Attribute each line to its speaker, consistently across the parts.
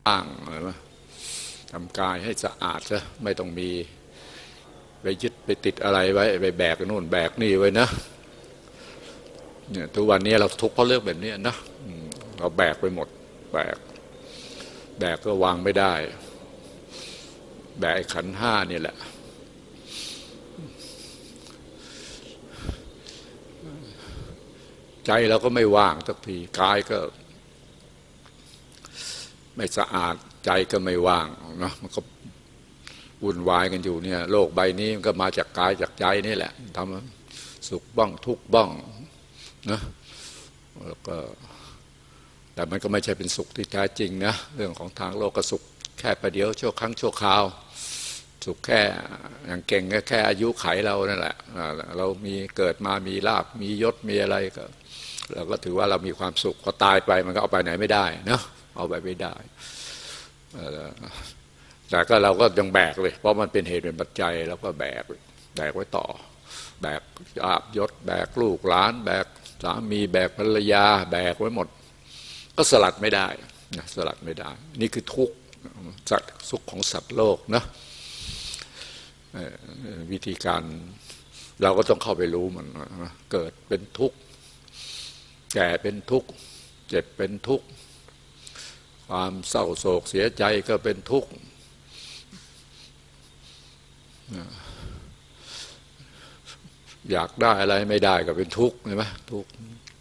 Speaker 1: ล้างทำกายให้สะอาดซะไม่ต้องมีไปยึดไปติดอะไรไว้ไปแบกนู่นแบกนี่ไว้นะเนี่ยทุกวันนี้เราทุกข์เพราะเรื่องแบบนี้นะเราแบกไปหมดแบกก็วางไม่ได้แบกขันธ์ห้านี่แหละใจเราก็ไม่ว่างสักทีกายก็ไม่สะอาดใจก็ไม่ว่างเนาะมันก็วุ่นวายกันอยู่เนี่ยโลกใบนี้มันก็มาจากกายจากใจนี่แหละทำสุขบ้างทุกข์บ้างนะแล้วก็แต่มันก็ไม่ใช่เป็นสุขที่แท้จริงนะเรื่องของทางโลกก็สุขแค่ประเดี๋ยวชั่วครั้งชั่วคราวสุขแค่อย่างเก่งก็แค่อายุไขเรานั่นแหละเรามีเกิดมามีลาภมียศมีอะไรก็เราก็ถือว่าเรามีความสุขพอตายไปมันก็เอาไปไหนไม่ได้นะเอาไปไม่ได้แต่ก็เราก็ยังแบกเลยเพราะมันเป็นเหตุเป็นปัจจัยแล้วก็แบกไว้ต่อแบกอาบยศแบกลูกหลานแบกสามีแบกภรรยาแบกไว้หมดก็สลัดไม่ได้นะสลัดไม่ได้นี่คือทุกข์สุขของสัตว์โลกนะวิธีการเราก็ต้องเข้าไปรู้มันเกิดเป็นทุกข์แก่เป็นทุกข์เจ็บเป็นทุกข์ความเศร้าโศกเสียใจก็เป็นทุกข์อยากได้อะไรไม่ได้ก็เป็นทุกข์ใช่ไหมทุกข์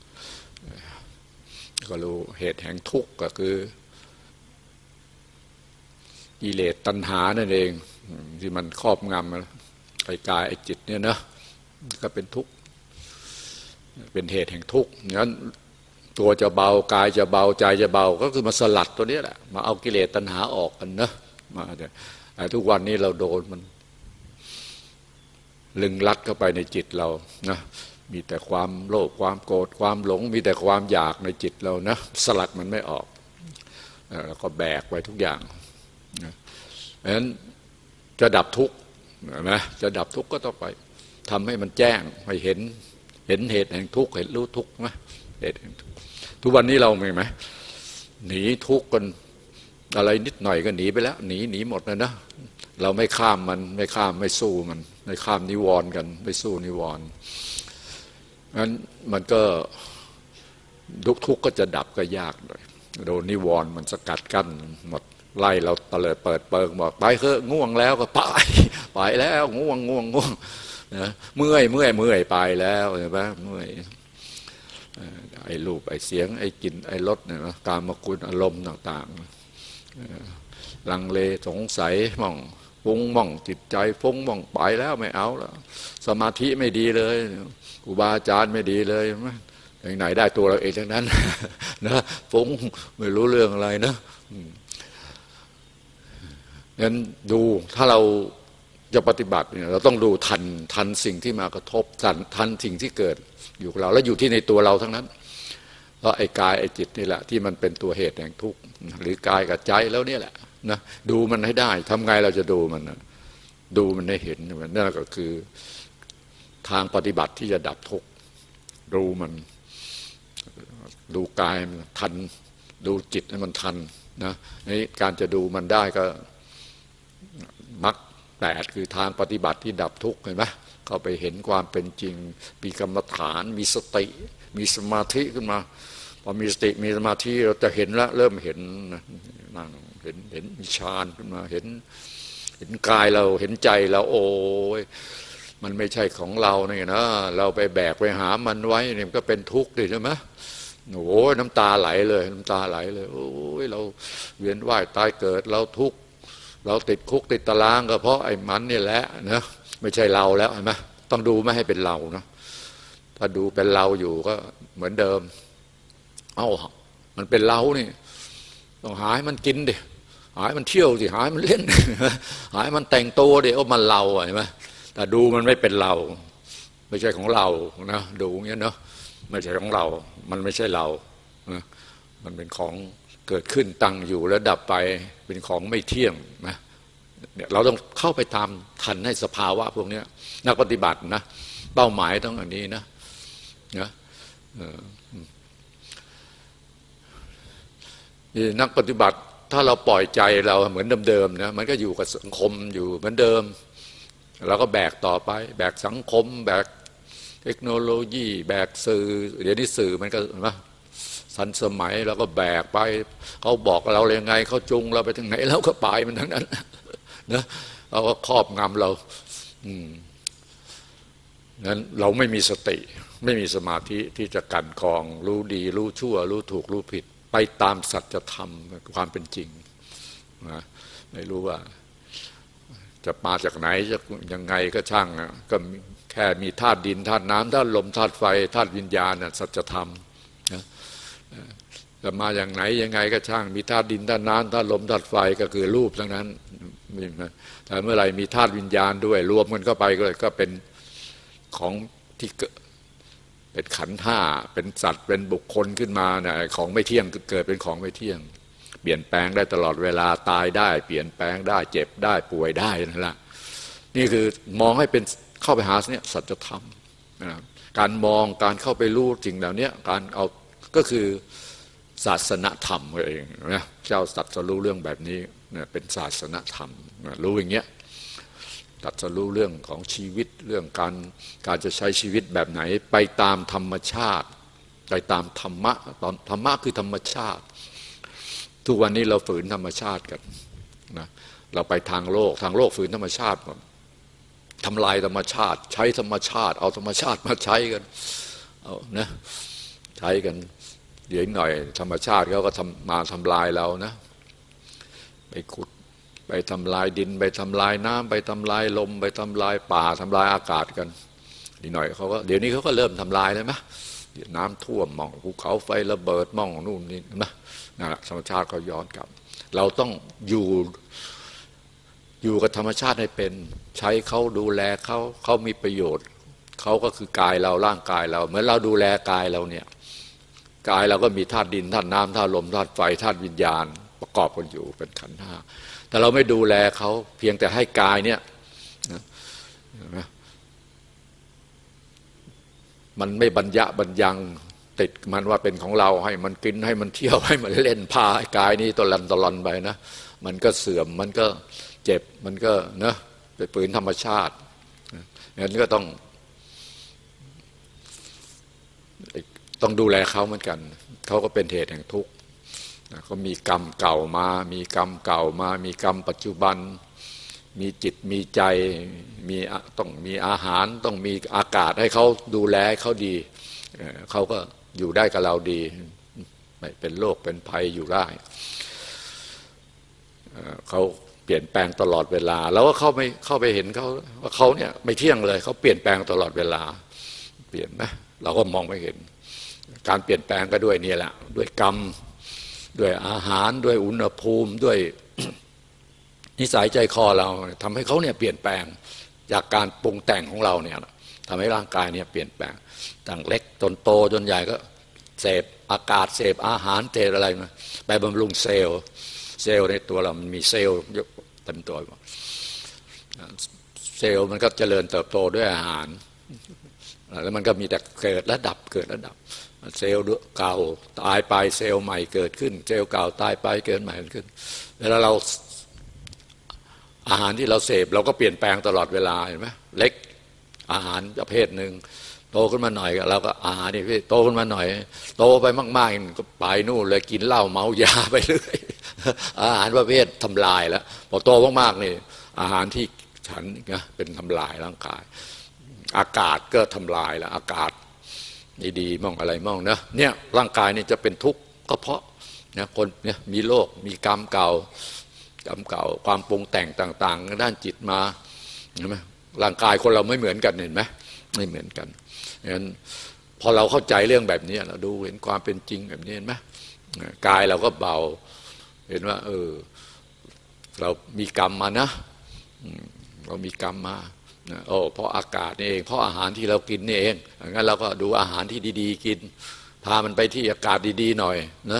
Speaker 1: ก็รู้เหตุแห่งทุกข์ก็คือกิเลสตัณหานั่นเองที่มันครอบงำไอ้กายไอ้จิตเนี่ยนะก็เป็นทุกข์เป็นเหตุแห่งทุกข์งั้นตัวจะเบากายจะเบาใจจะเบาก็คือมาสลัดตัวนี้แหละมาเอากิเลสตัณหาออกกันนะมาแต่ทุกวันนี้เราโดนมันลึงลัดเข้าไปในจิตเรานะมีแต่ความโลภความโกรธความหลงมีแต่ความอยากในจิตเรานะสลัดมันไม่ออกแล้วก็แบกไว้ทุกอย่างนะเพราะฉะนั้นจะดับทุกข์นะจะดับทุกข์ก็ต้องไปทำให้มันแจ้งให้เห็นเหตุแห่งทุกข์เห็นรู้ทุกข์นะเหตุแห่งทุกข์ทุกวันนี้เรามีไหมหนีทุกข์กันอะไรนิดหน่อยก็หนีไปแล้วหนีหมดเลยนะเราไม่ข้ามมันไม่ข้ามไม่สู้มันไม่ข้ามนิวรณ์กันไม่สู้นิวรณ์งั้นมันก็ทุกข์ก็จะดับก็ยากเลยโดนนิวรณ์มันสกัดกั้นหมดไล่เราตะเลิดเปิดเปิงบอกไปเถอะง่วงแล้วก็ไปแล้วง่วงนะเมื่อยไปแล้วเห็นไหมเมื่อยไอ้รูปไอ้เสียงไอ้กลิ่นไอ้รสเนี่ยนะกามคุณอารมณ์ต่างๆลังเลสงสัยมั่งฟุ้งมั่งจิตใจฟุ้งมั่งไปแล้วไม่เอาแล้วสมาธิไม่ดีเลยครูบาอาจารย์ไม่ดีเลยอย่างไหนได้ตัวเราเองทั้งนั้นนะฟุ้งไม่รู้เรื่องอะไรนะงั้นดูถ้าเราจะปฏิบัติเนี่ยเราต้องดูทันสิ่งที่มากระทบทันสิ่งที่เกิดอยู่กับเราและอยู่ที่ในตัวเราทั้งนั้นเพราะไอ้กายไอ้จิตนี่แหละที่มันเป็นตัวเหตุแห่งทุกข์หรือกายกับใจแล้วเนี่ยแหละนะดูมันให้ได้ทำไงเราจะดูมันนะดูมันให้เห็นนั่นก็คือทางปฏิบัติที่จะดับทุกข์ดูมันดูกายมันทันดูจิตให้มันทันนะนี่การจะดูมันได้ก็มรรค8คือทางปฏิบัติที่ดับทุกข์เห็นไหมเข้าไปเห็นความเป็นจริงมีกรรมฐานมีสติมีสมาธิขึ้นมาพอมีสติมีสมาธิเราจะเห็นแล้วเริ่มเห็นนั่งเห็นมีฌานขึ้นมาเห็นกายเราเห็นใจเราโอ้ยมันไม่ใช่ของเราเนี่ยนะเราไปแบกไปหามันไว้เนี่ยมันก็เป็นทุกข์ดิใช่ไหมโอ้ยน้ำตาไหลเลยโอ้ยเราเวียนว่ายตายเกิดเราทุกข์เราติดคุกติดตารางก็เพราะไอ้มันนี่แหละนะไม่ใช่เราแล้วเห็นไหมต้องดูไม่ให้เป็นเรานะถ้าดูเป็นเราอยู่ก็เหมือนเดิมมันเป็นเรานี่ต้องหายมันกินดิหายมันเที่ยวสิหายมันเล่นหายมันแต่งตัวดิมันเราเห็นไหมแต่ดูมันไม่เป็นเราไม่ใช่ของเรานะดูอย่างเงี้ยเนาะไม่ใช่ของเรามันไม่ใช่เรานะมันเป็นของเกิดขึ้นตั้งอยู่แล้วดับไปเป็นของไม่เที่ยงนะเนี่ยเราต้องเข้าไปตามทันให้สภาวะพวกนี้นักปฏิบัตินะเป้าหมายต้องอันนี้นะนักปฏิบัติถ้าเราปล่อยใจเราเหมือนเดิมๆนะมันก็อยู่กับสังคมอยู่เหมือนเดิมเราก็แบกต่อไปแบกสังคมแบกเทคโนโลยีแบกสื่อเดี๋ยวนี้สื่อมันก็นะทันสมัยเราก็แบกไปเขาบอกเรายังไงเขาจุงเราไปทางไหนเราก็ไปมันทั้งนั้นนะเราก็ครอบงำเรานั้นเราไม่มีสติไม่มีสมาธิที่จะกันกรองรู้ดีรู้ชั่วรู้ถูกรู้ผิดไปตามสัจธรรมความเป็นจริงนะไม่รู้ว่าจะมาจากไหนจะยังไงก็ช่างก็แค่มีธาตุดินธาตุน้ำธาตุลมธาตุไฟธาตุวิญญาณสัจธรรมนะจะมาอย่างไหนยังไงก็ช่างมีธาตุดินธาตุน้ำธาตุลมธาตุไฟก็คือรูปทั้งนั้นแต่เมื่อไหร่มีธาตุวิญญาณด้วยรวมกันเข้าไปก็เป็นของที่เป็นขันธ์ห้าเป็นสัตว์เป็นบุคคลขึ้นมาเนี่ยของไม่เที่ยงเกิดเป็นของไม่เที่ยงเปลี่ยนแปลงได้ตลอดเวลาตายได้เปลี่ยนแปลงได้เจ็บได้ป่วยได้นั่นแหละนี่คือมองให้เป็นเข้าไปหาเนี่ยสัจธรรมนะการมองการเข้าไปรู้จริงเหล่านี้การเอาก็คือศาสนธรรมเองนะเจ้าตรัสรู้เรื่องแบบนี้เนี่ยเป็นศาสนธรรมรู้อย่างเงี้ยตรัสรู้เรื่องของชีวิตเรื่องการจะใช้ชีวิตแบบไหนไปตามธรรมชาติไปตามธรรมะธรรมะคือธรรมชาติทุกวันนี้เราฝืนธรรมชาติกันนะเราไปทางโลกฝืนธรรมชาติทำลายธรรมชาติใช้ธรรมชาติเอาธรรมชาติมาใช้กันเอานะใช้กันเดี๋ยวหน่อยธรรมชาติเขาก็มาทำลายเรานะไปขุดไปทำลายดินไปทำลายน้ำไปทำลายลมไปทำลายป่าทำลายอากาศกันดีหน่อยเขาก็เดี๋ยวนี้เขาก็เริ่มทำลายแล้วนะน้ำท่วมหม่องภูเขาไฟระเบิดหม่องนู่นนี่นะนั่นแหละธรรมชาติเขาย้อนกลับเราต้องอยู่กับธรรมชาติให้เป็นใช้เขาดูแลเขามีประโยชน์เขาก็คือกายเราร่างกายเราเหมือนเราดูแลกายเราเนี่ยกายเราก็มีธาตุดินธาตุน้ำธาตุลมธาตุไฟธาตุวิญญาณประกอบกันอยู่เป็นขันธ์ห้าแต่เราไม่ดูแลเขาเพียงแต่ให้กายเนี่ยนะมันไม่บรรยะบรรยังติดมันว่าเป็นของเราให้มันกินให้มันเที่ยวให้มันเล่นพากายนี้ตลอนไปนะมันก็เสื่อมมันก็เจ็บมันก็นะไปฝืนธรรมชาติงั้นก็ต้องดูแลเขาเหมือนกันเขาก็เป็นเหตุแห่งทุกข์เขามีกรรมเก่ามามีกรรมเก่ามามีกรรมปัจจุบันมีจิตมีใจต้องมีอาหารต้องมีอากาศให้เขาดูแลให้เขาดีเขาก็อยู่ได้กับเราดีไม่เป็นโรคเป็นภัยอยู่ได้เขาเปลี่ยนแปลงตลอดเวลาแล้วก็เข้าไปเห็นเขาว่าเขาเนี่ยไม่เที่ยงเลยเขาเปลี่ยนแปลงตลอดเวลาเปลี่ยนไหมเราก็มองไม่เห็นการเปลี่ยนแปลงก็ด้วยนี่แหละด้วยกรรมด้วยอาหารด้วยอุณหภูมิด้วย นิสัยใจคอเราทำให้เขาเนี่ยเปลี่ยนแปลงจากการปรุงแต่งของเราเนี่ยทำให้ร่างกายเนี่ยเปลี่ยนแปลงตั้งเล็กจนโตจนใหญ่ก็เสพอากาศเสพอาหารเสพอะไรมาไปบำรุงเซลล์ในตัวเรามันมีเซลล์เยอะเต็มตัวเซลล์มันก็เจริญเติบโตด้วยอาหารแล้วมันก็มีแต่เกิดและดับเซลล์เก่าตายไปเซลล์ใหม่เกิดขึ้นเซลล์เก่าตายไปเกิดใหม่ขึ้นเวลาเราอาหารที่เราเสพเราก็เปลี่ยนแปลงตลอดเวลาเห็นไหมเล็กอาหารประเภทหนึ่งโตขึ้นมาหน่อยเราก็อาหารนี่พี่โตขึ้นมาหน่อยโตไปมากๆก็ไปนู่นเลยกินเหล้าเมายาไปเรื่อยอาหารประเภททำลายแล้วพอโตมากๆนี่อาหารที่ฉันนะเป็นทำลายร่างกายอากาศก็ทำลายแล้วอากาศดีๆมองอะไรมองนะเนี่ยร่างกายนี่จะเป็นทุกข์ก็เพราะเนี่ยคนเนี่ยมีโรคมีกรรมเก่าความปรุงแต่งต่างๆด้านจิตมาเห็นไหมร่างกายคนเราไม่เหมือนกันเห็นไหมไม่เหมือนกันงั้นพอเราเข้าใจเรื่องแบบนี้เราดูเห็นความเป็นจริงแบบนี้เห็นไหมกายเราก็เบาเห็นว่าเรามีกรรมมานะเรามีกรรมมาเพราะอากาศนี่เองเพราะอาหารที่เรากินนี่เองงั้นเราก็ดูอาหารที่ดีๆกินพามันไปที่อากาศดีๆหน่อยนะ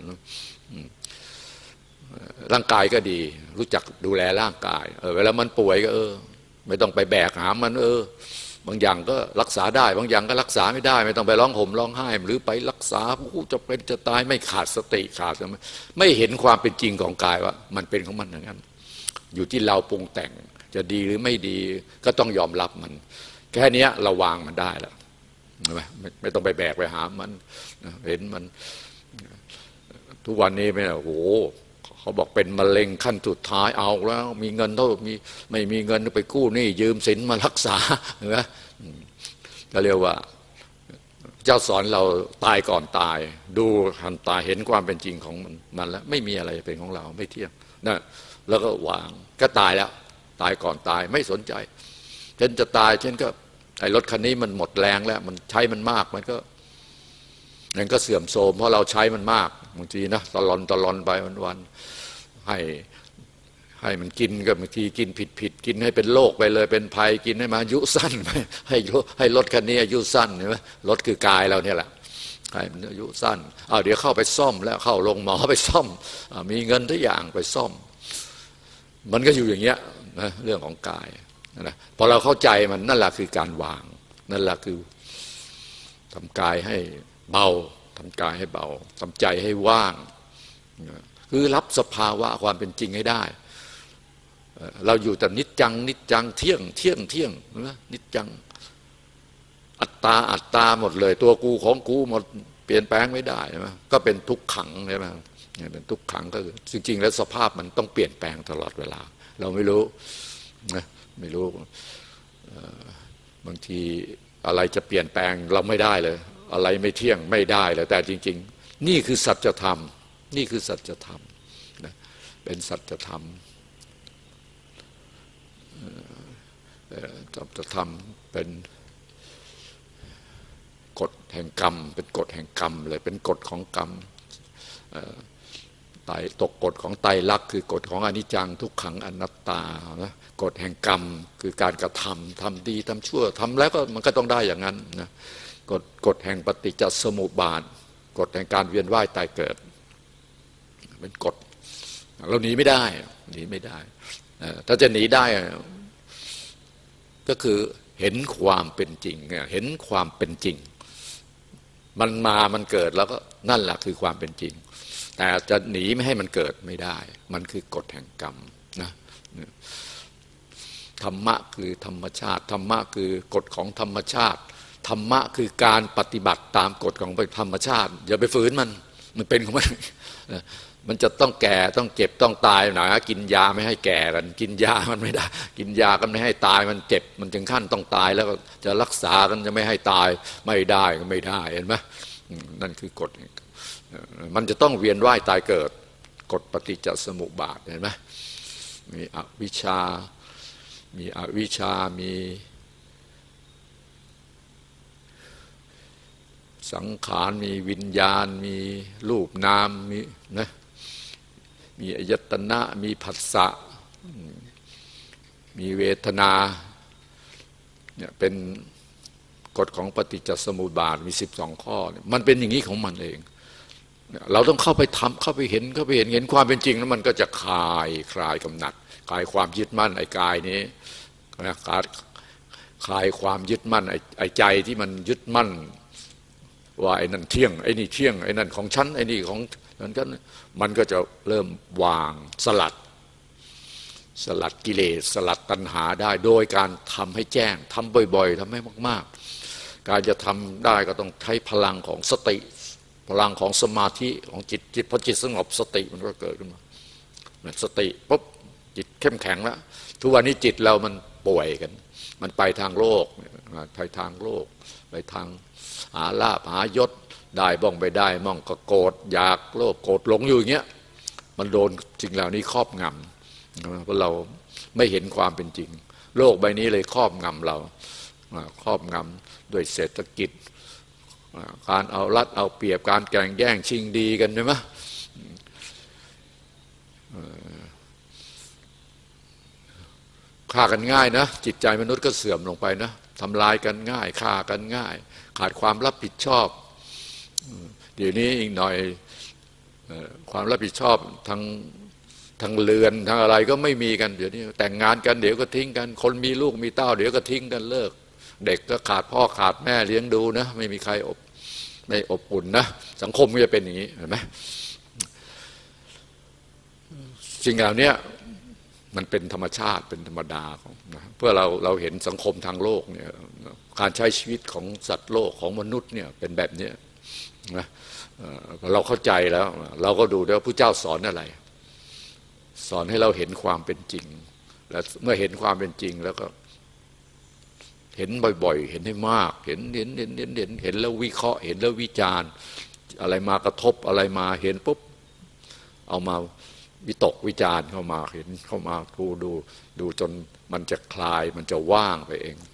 Speaker 1: ร่างกายก็ดีรู้จักดูแลร่างกายเวลามันป่วยก็ไม่ต้องไปแบกหามมันบางอย่างก็รักษาได้บางอย่างก็รักษาไม่ได้ไม่ต้องไปร้องห่มร้องไห้หรือไปรักษาจะเป็นจะตายไม่ขาดสติขาดไม่เห็นความเป็นจริงของกายว่ามันเป็นของมันอย่างนั้นอยู่ที่เราปรุงแต่งจะดีหรือไม่ดีก็ต้องยอมรับมันแค่นี้เราวางมันได้แล้วไม่ต้องไปแบกไปหามันเห็นมันทุกวันนี้ไม่โอ้โหเขาบอกเป็นมะเร็งขั้นสุดท้ายเอาแล้วมีเงินเท่ามีไม่มีเงินไปกู้หนี้ยืมสินมารักษาเห็นไหมก็เรียกว่าเจ้าสอนเราตายก่อนตายดูทันตายเห็นความเป็นจริงของมันแล้วไม่มีอะไรเป็นของเราไม่เที่ยงนะแล้วก็วางก็ตายแล้วตายก่อนตายไม่สนใจเช่นจะตายเช่นก็ไอ้รถคันนี้มันหมดแรงแล้วมันใช้มันมากมันก็เสื่อมโทรมเพราะเราใช้มันมากบางทีนะตลอนไปวันให้มันกินก็บางทีกินผิดกินให้เป็นโรคไปเลยเป็นภัยกินให้มาอายุสั้นไปให้รถคันนี้อายุสั้นเห็นไหมรถคือกายเราเนี่ยแหละให้มันอายุสั้นเดี๋ยวเข้าไปซ่อมแล้วเข้าโรงหมอไปซ่อมมีเงินทุกอย่างไปซ่อมมันก็อยู่อย่างเงี้ยนะเรื่องของกายนะพอเราเข้าใจมันนั่นแหละคือการวางนั่นแหละคือทำกายให้เบาทำกายให้เบาทำใจให้ว่างคือรับสภาวะความเป็นจริงให้ได้เราอยู่แต่นิจจังเที่ยงนะนิจจังอัตตาหมดเลยตัวกูของกูหมดเปลี่ยนแปลงไม่ได้ใช่ไหมก็เป็นทุกขังใช่ไหมเป็นทุกขังก็คือจริงๆแล้วสภาพมันต้องเปลี่ยนแปลงตลอดเวลาเราไม่รู้นะไม่รู้บางทีอะไรจะเปลี่ยนแปลงเราไม่ได้เลยอะไรไม่เที่ยงไม่ได้เลยแต่จริงๆนี่คือสัจธรรมนี่คือสัจธรรมนะเป็นสัจธรรมสัจธรรมเป็นกฎแห่งกรรมเป็นกฎแห่งกรรมเลยเป็นกฎของกรรมตกกฎของไตรลักษณ์คือกฎของอนิจจังทุกขังอนัตตานะกฎแห่งกรรมคือการกระทำดีทำชั่วทำแล้วก็มันก็ต้องได้อย่างนั้นนะกฎแห่งปฏิจจสมุปบาทกฎแห่งการเวียนว่ายตายเกิดเป็นกฎเราหนีไม่ได้ถ้าจะหนีได้ก็คือเห็นความเป็นจริงเห็นความเป็นจริงมันเกิดแล้วก็นั่นแหละคือความเป็นจริงแต่จะหนีไม่ให้มันเกิดไม่ได้มันคือกฎแห่งกรรมนะธรรมะคือธรรมชาติธรรมะคือกฎของธรรมชาติธรรมะคือการปฏิบัติตามกฎของธรรมชาติอย่าไปฝืนมันเป็นของมันจะต้องแก่ต้องเจ็บต้องตายหนากินยาไม่ให้แก่กันกินยามันไม่ได้กินยากันไม่ให้ตายมันเจ็บมันถึงขั้นต้องตายแล้วจะรักษากันจะไม่ให้ตายไม่ได้ก็ไม่ได้เห็นไหมนั่นคือกฎมันจะต้องเวียนว่ายตายเกิดกฎปฏิจจสมุปบาทเห็นไหมมีอวิชชามีสังขารมีวิญญาณมีรูปนามมีอายตนะมีผัสสะมีเวทนาเนี่ยเป็นกฎของปฏิจจสมุปบาทมี12ข้อมันเป็นอย่างนี้ของมันเองเราต้องเข้าไปทำเข้าไปเห็นความเป็นจริงแล้วมันก็จะคลายกำหนัดคลายความยึดมั่นไอ้กายนี้นะคลายความยึดมั่นไอ้ใจที่มันยึดมั่นว่าไอ้นั่นเที่ยงไอ้นี่เที่ยงไอ้นั่นของฉันไอ้นี่ของนั้นกันมันก็จะเริ่มวางสลัดกิเลสสลัดตัณหาได้โดยการทำให้แจ้งทำบ่อยๆทำให้มากๆการจะทำได้ก็ต้องใช้พลังของสติพลังของสมาธิของจิตพอจิตสงบสติมันก็เกิดขึ้นมาสติปุ๊บจิตเข้มแข็งแล้วทุกวันนี้จิตเรามันป่วยกันมันไปทางโลกไปทางหาลาภหายศได้บ้องไปได้มั่งก็โกรธอยากโลภโกรธหลงอยู่อย่างเงี้ยมันโดนสิ่งเหล่านี้ครอบงำเพราะเราไม่เห็นความเป็นจริงโลกใบนี้เลยครอบงำเราครอบงำด้วยเศรษฐกิจการเอารัดเอาเปรียบการแข่งแย่งชิงดีกันใช่ไหมฆ่ากันง่ายนะจิตใจมนุษย์ก็เสื่อมลงไปนะทำลายกันง่ายฆ่ากันง่ายขาดความรับผิดชอบเดี๋ยวนี้อีกหน่อยความรับผิดชอบทั้งเรือนทั้งอะไรก็ไม่มีกันเดี๋ยวนี้แต่งงานกันเดี๋ยวก็ทิ้งกันคนมีลูกมีเต้าเดี๋ยวก็ทิ้งกันเลิกเด็กก็ขาดพ่อขาดแม่เลี้ยงดูนะไม่มีใครไม่อบอุ่นนะสังคมก็จะเป็นอย่างนี้เห็นไหมสิ่งเหล่านี้มันเป็นธรรมชาติเป็นธรรมดาของนะเพื่อเราเห็นสังคมทางโลกเนี่ยการใช้ชีวิตของสัตว์โลกของมนุษย์เนี่ยเป็นแบบนี้นะเราเข้าใจแล้วเราก็ดูด้วยว่าพระเจ้าสอนอะไรสอนให้เราเห็นความเป็นจริงแล้วเมื่อเห็นความเป็นจริงแล้วก็เห็นบ่อยๆเห็นให้มากเห็นแล้ววิเคราะห์เห็นแล้ววิจารณ์อะไรมากระทบอะไรมาเห็นปุ๊บเอามาวิตกวิจารณ์เข้ามาเห็นเข้ามาดูจนมันจะคลายมันจะว่างไปเอง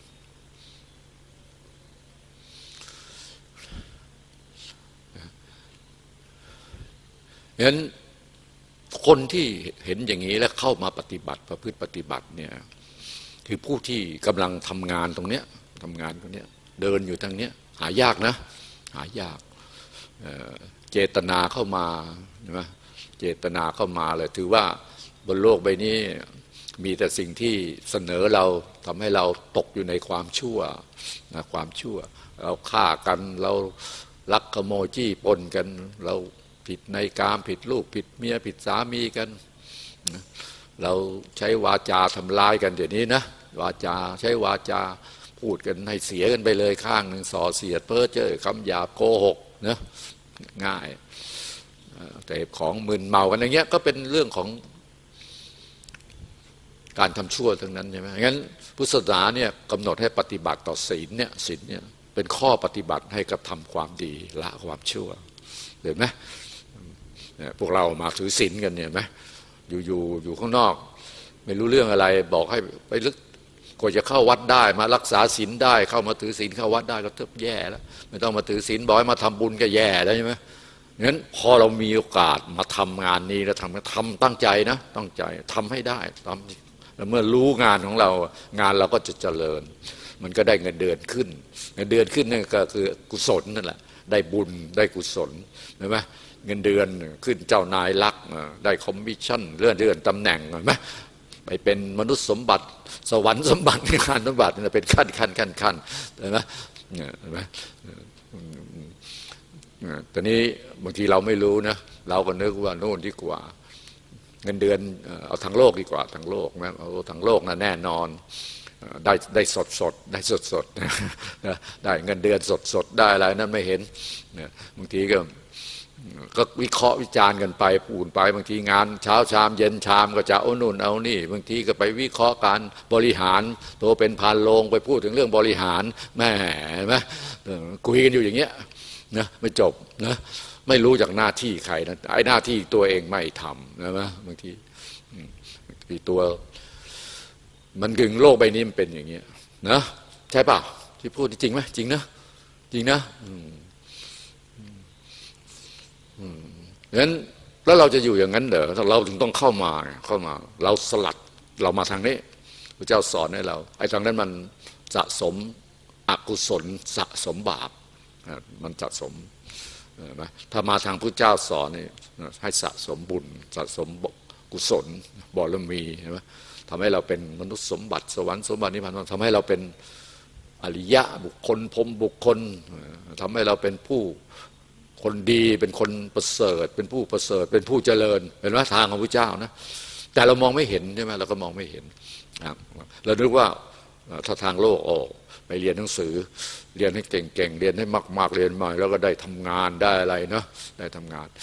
Speaker 1: ฉะนั้นคนที่เห็นอย่างนี้แล้วเข้ามาปฏิบัติประพฤติปฏิบัติเนี่ยคือผู้ที่กำลังทำงานตรงเนี้ยทำงานตรงเนี้ยเดินอยู่ทางเนี้ยหายากนะหายากเจตนาเข้ามาใช่ไหมเจตนาเข้ามาเลยถือว่าบนโลกใบนี้มีแต่สิ่งที่เสนอเราทำให้เราตกอยู่ในความชั่วนะความชั่วเราฆ่ากันเราลักขโมยจี้ปล้นกันเราผิดในกามผิดลูกผิดเมียผิดสามีกันเราใช้วาจาทำลายกันเดี๋ยวนี้นะวาจาใช้วาจาพูดกันให้เสียกันไปเลยข้างหนึ่งส่อเสียดเพ้อเจ้อคำหยาบโกหกนะง่ายแต่ของมึนเมากันอย่างเงี้ยก็เป็นเรื่องของการทำชั่วทั้งนั้นใช่ไหมงั้นพุทธศาสนาเนี่ยกำหนดให้ปฏิบัติต่อศีลเนี่ยศีลเนี่ยเป็นข้อปฏิบัติให้กระทำความดีละความชั่วเห็นไหมพวกเรามาถือศีลกันเนี่ยไหมอยู่ข้างนอกไม่รู้เรื่องอะไรบอกให้ไปลึกกว่าจะเข้าวัดได้มารักษาศีลได้เข้ามาถือศีลเข้าวัดได้ก็เทิบแย่แล้วไม่ต้องมาถือศีลบอกให้มาทำบุญก็แย่แล้วใช่ไหมงั้นพอเรามีโอกาสมาทำงานนี้แล้วทำตั้งใจนะตั้งใจทำให้ได้ทำแล้วเมื่อรู้งานของเรางานเราก็จะเจริญมันก็ได้เงินเดือนขึ้นเงินเดือนขึ้นนั่นก็คือกุศลนั่นแหละได้บุญได้กุศลเห็นไหมเงินเดือนขึ้นเจ้านายรักได้คอมมิชชั่นเลื่อนตำแหน่งเห็นไหมไปเป็นมนุษย์สมบัติสวรรค์สมบัติงานสมบัติเป็นขั้นเห็นไหมเห็นไหมตอนนี้บางทีเราไม่รู้นะเราก็นึกว่าโน่นดีกว่าเงินเดือนเอาทางโลกดีกว่าทางโลกนะเอาทางโลกนะแน่นอนได้สดได้เงินเดือนสดได้อะไรนั่นไม่เห็นบางทีก็วิเคราะห์วิจารณ์กันไปพูดไปบางทีงานเช้าชามเย็นชามก็จะเอานู่นเอานี่บางทีก็ไปวิเคราะห์การบริหารตัวเป็นพานโรงไปพูดถึงเรื่องบริหารแม่เห็นไหมคุยกันอยู่อย่างเงี้ยนะไม่จบนะไม่รู้จากหน้าที่ใครนะไอ้หน้าที่ตัวเองไม่ทำนะบางทีตัวมันกึ่งโลกใบนี้มันเป็นอย่างเงี้ยนะใช่ป่ะที่พูดจริงไหมจริงนะจริงนะงั้นแล้วเราจะอยู่อย่างนั้นเหรอเราถึงต้องเข้ามาเราสลัดเรามาทางนี้พระเจ้าสอนให้เราไอ้ทางนั้นมันสะสมอกุศลสะสมบาปมันสะสมถ้ามาทางพระเจ้าสอนนี่ให้สะสมบุญสะสมกุศลบารมีใช่ไหมทำให้เราเป็นมนุษย์สมบัติสวรรค์สมบัตินิพพานทำให้เราเป็นอริยะบุคคลพรหมบุคคลทำให้เราเป็นผู้คนดีเป็นคนประเสริฐเป็นผู้ประเสริฐเป็นผู้เจริญเป็นว่าทางของพระเจ้านะแต่เรามองไม่เห็นใช่ไหมเราก็มองไม่เห็นเราคิดว่าถ้าทางโลกไปเรียนหนังสือเรียนให้เก่งๆเรียนให้มากๆเรียนมาแล้วก็ได้ทำงานได้อะไรเนาะได้ทำงาน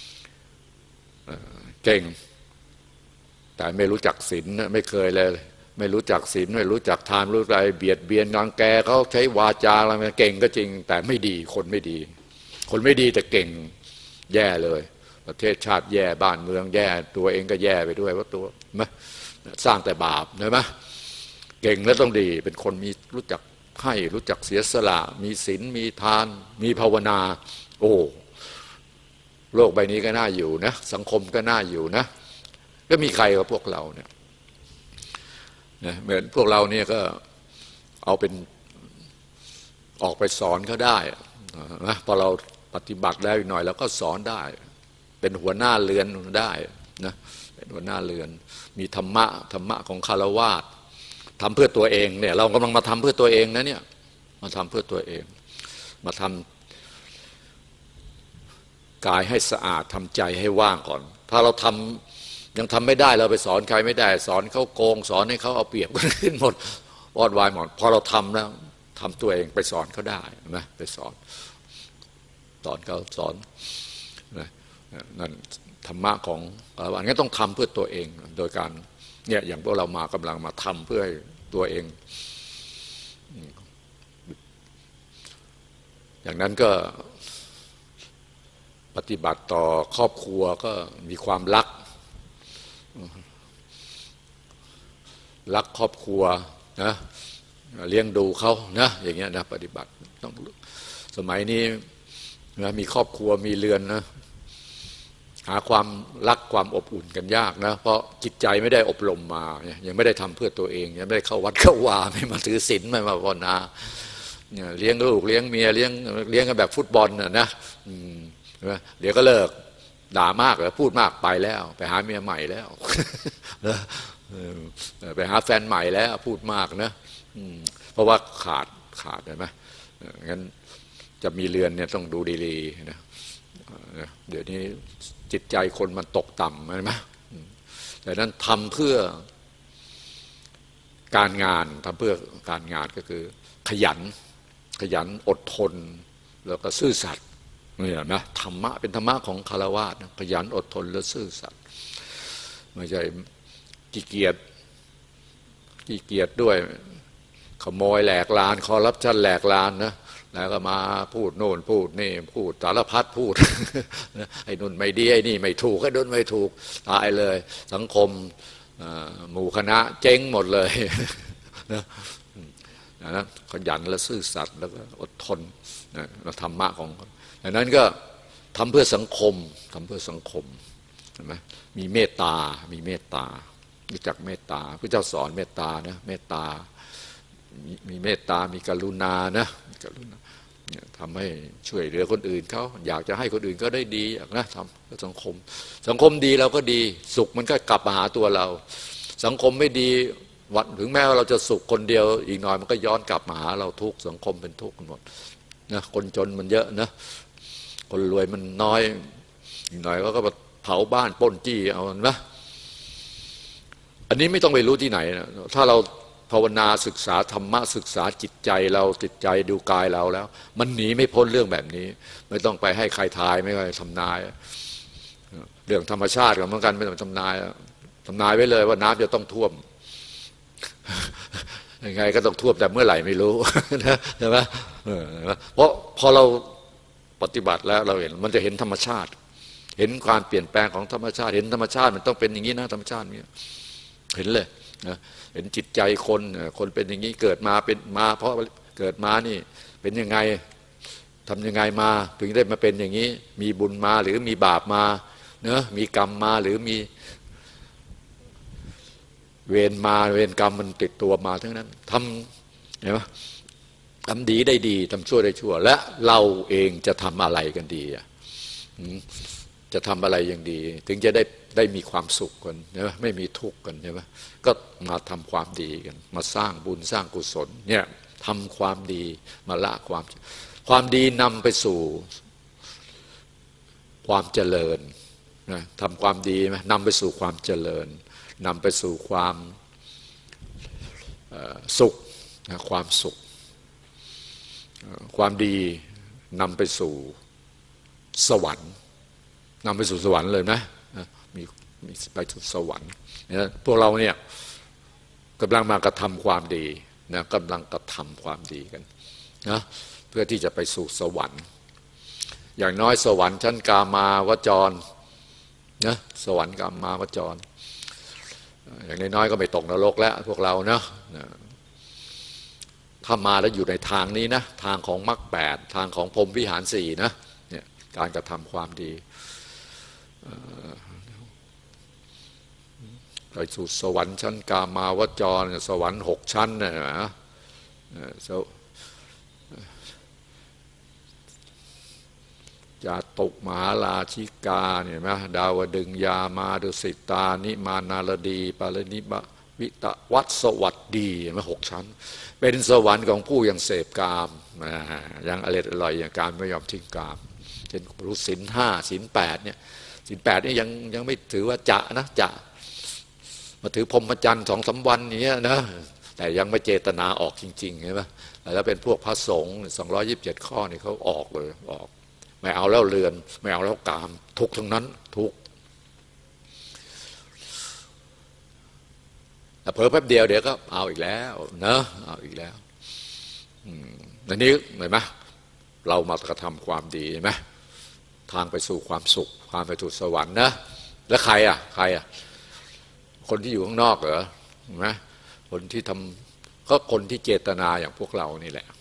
Speaker 1: เก่งแต่ไม่รู้จักศีลไม่เคยเลยไม่รู้จักศีลไม่รู้จักทานรู้อะไรเบียดเบียนรังแกเขาใช้วาจาอะไรเก่งก็จริงแต่ไม่ดีคนไม่ดีแต่เก่งแย่เลยประเทศชาติแย่บ้านเมืองแย่ตัวเองก็แย่ไปด้วยว่าตัวสร้างแต่บาปใช่ไหมเก่งแล้วต้องดีเป็นคนมีรู้จักให้รู้จักเสียสละมีศีลมีทานมีภาวนาโอ้โลกใบนี้ก็น่าอยู่นะสังคมก็น่าอยู่นะก็มีใครกับพวกเราเนี่ยเหมือนพวกเราเนี่ยก็เอาเป็นออกไปสอนเขาได้นะพอเราปฏิบัติแล้วอีกหน่อยเราก็สอนได้เป็นหัวหน้าเรือนได้นะเป็นหัวหน้าเรือนมีธรรมะของคฤหัสถ์ทำเพื่อตัวเองเนี่ยเรากำลังมาทำเพื่อตัวเองนะเนี่ยมาทำเพื่อตัวเองมาทำกายให้สะอาดทำใจให้ว่างก่อนถ้าเราทำยังทำไม่ได้เราไปสอนใครไม่ได้สอนเขาโกงสอนให้เขาเอาเปรียบกันขึ้นหมดวอดวายหมดพอเราทำแล้วทำตัวเองไปสอนเขาได้นะไปสอนเขาสอนนะนั่นธรรมะของอันนี้ต้องทำเพื่อตัวเองโดยการเนี่ยอย่างพวกเรามากำลังมาทำเพื่อให้ตัวเองอย่างนั้นก็ปฏิบัติต่อครอบครัวก็มีความรักครอบครัวนะเลี้ยงดูเขานะอย่างเงี้ยนะปฏิบัติต้องสมัยนี้นะมีครอบครัวมีเรือนนะหาความรักความอบอุ่นกันยากนะเพราะจิตใจไม่ได้อบรมมายังไม่ได้ทำเพื่อตัวเองยังไม่ได้เข้าวัดเข้าวาไม่มาถือศีลไม่มาภาวนาเลี้ยงลูกเลี้ยงเมียเลี้ยงกันแบบฟุตบอลนะเดี๋ยวก็เลิกด่ามากแล้วพูดมากไปแล้วไปหาเมียใหม่แล้วไปหาแฟนใหม่แล้วพูดมากนะเพราะว่าขาดใช่ไหมงั้นจะมีเรือนเนี่ยต้องดูดีๆนะเดี๋ยวนี้จิตใจคนมันตกต่ำใช่ไหมแต่นั้นทำเพื่อการงานทำเพื่อการงานก็คือขยันอดทนแล้วก็ซื่อสัตย์เนี่ยนะธรรมะเป็นธรรมะของคฤหัสถ์ขยันอดทนและซื่อสัตย์ไม่ใช่ขี้เกียจด้วยขโมยแหลกลานคอร์รัปชันแหลกลานนะแล้วก็มาพูดโน่นพูดนี่พูดสารพัดพูดไอ้นุ่นไม่ดีไอ้นี่ไม่ถูกไอ้นุ่นไม่ถูกตายเลยสังคมหมู่คณะเจ๊งหมดเลยนะขยันและซื่อสัตย์แล้วก็อดทนนะธรรมะของดังนั้นก็ทำเพื่อสังคมเห็นไหมมีเมตตารู้จักเมตตาพระเจ้าสอนเมตตานะเมตตามีเมตตามีกรุณานะทำให้ช่วยเหลือคนอื่นเขาอยากจะให้คนอื่นก็ได้ดีนะทำเพื่อสังคมดีเราก็ดีสุขมันก็กลับมาหาตัวเราสังคมไม่ดีวัดถึงแม้ว่าเราจะสุขคนเดียวอีกหน่อยมันก็ย้อนกลับมาหาเราทุกข์สังคมเป็นทุกข์หมดนะคนจนมันเยอะนะคนรวยมันน้อยอีกหน่อยก็เผาบ้านปล้นจี้เอานะอันนี้ไม่ต้องไปรู้ที่ไหนนะถ้าเราภาวนาศึกษาธรรมะศึกษาจิตใจเราจิตใจดูกายเราแล้วมันหนีไม่พ้นเรื่องแบบนี้ไม่ต้องไปให้ใครทายไม่ต้องทำนายเรื่องธรรมชาติก็เหมือนกันไม่ต้องทำนายไว้เลยว่าน้ำจะต้องท่วมยังไงก็ต้องท่วมแต่เมื่อไหร่ไม่รู้ใช่ไหมเพราะพอเราปฏิบัติแล้วเราเห็นมันจะเห็นธรรมชาติเห็นความเปลี่ยนแปลงของธรรมชาติเห็นธรรมชาติมันต้องเป็นอย่างนี้นะธรรมชาตินี้เห็นเลยนะเห็นจิตใจคนเป็นอย่างนี้เกิดมาเป็นมาเพราะเกิดมานี่เป็นยังไงทำยังไงมาถึงได้มาเป็นอย่างนี้มีบุญมาหรือมีบาปมาเนอะมีกรรมมาหรือมีเวรกรรมมันติดตัวมาทั้งนั้นทำเห็นไหมทำดีได้ดีทำชั่วได้ชั่วและเราเองจะทำอะไรกันดีจะทำอะไรอย่างดีถึงจะได้มีความสุขกันใช่ไหมไม่มีทุกข์กันใช่ไหมก็มาทำความดีกันมาสร้างบุญสร้างกุศลเนี่ยทำความดีมาละความดีนำไปสู่ความเจริญนะทำความดีไหมนำไปสู่ความเจริญนำไปสู่ความสุขนะความสุขความดีนำไปสู่สวรรค์นำไปสู่สวรรค์เลยนะมีไปสู่สวรรค์นะพวกเราเนี่ยกำลังมากระทำความดีนะกำลังกระทำความดีกันนะเพื่อที่จะไปสู่สวรรค์อย่างน้อยสวรรค์ชั้นกามาวจรนะสวรรค์กามาวจรอย่างน้อยๆก็ไม่ตกนรกแล้วพวกเราเนาะถ้ามาแล้วอยู่ในทางนี้นะทางของมรรคแปดทางของพรหมวิหารสี่นะเนี่ยการกระทำความดีไปสู่สวรรค์ชั้นกามาวจรสวรรค์6 ชั้นนะจาตุมหาราชิกาเนี่ยนะดาวดึงยามาดุสิตานิมานารดีปาลนิบะวิตวัตสวัสดีมา6 ชั้นเป็นสวรรค์ของผู้ยังเสพกามยังอร่อยอย่างการไม่ยอมทิ้งกามเช่นรู้ศีล 5ศีล 8เนี่ยศีล 8นี่ยังไม่ถือว่าจะนะจะมาถือพรหมจรรย์2-3 วันอย่างเงี้ยนะแต่ยังไม่เจตนาออกจริงๆใช่ไหมแล้วเป็นพวกพระสงฆ์227 ข้อนี่เขาออกเลยออกไม่เอาแล้วเรือนไม่เอาแล้วกามทุกทั้งนั้นทุกแต่เผลอแป๊บเดียวเดี๋ยวก็เอาอีกแล้วนะเอาอีกแล้วอันนี้เห็นไหมเรามากระทำความดีเห็นไหมทางไปสู่ความสุขความไปสู่สวรรค์นะแล้วใครอ่ะคนที่อยู่ข้างนอกเหรอเห็นไหมคนที่ทำก็คนที่เจตนาอย่างพวกเรานี่แหละ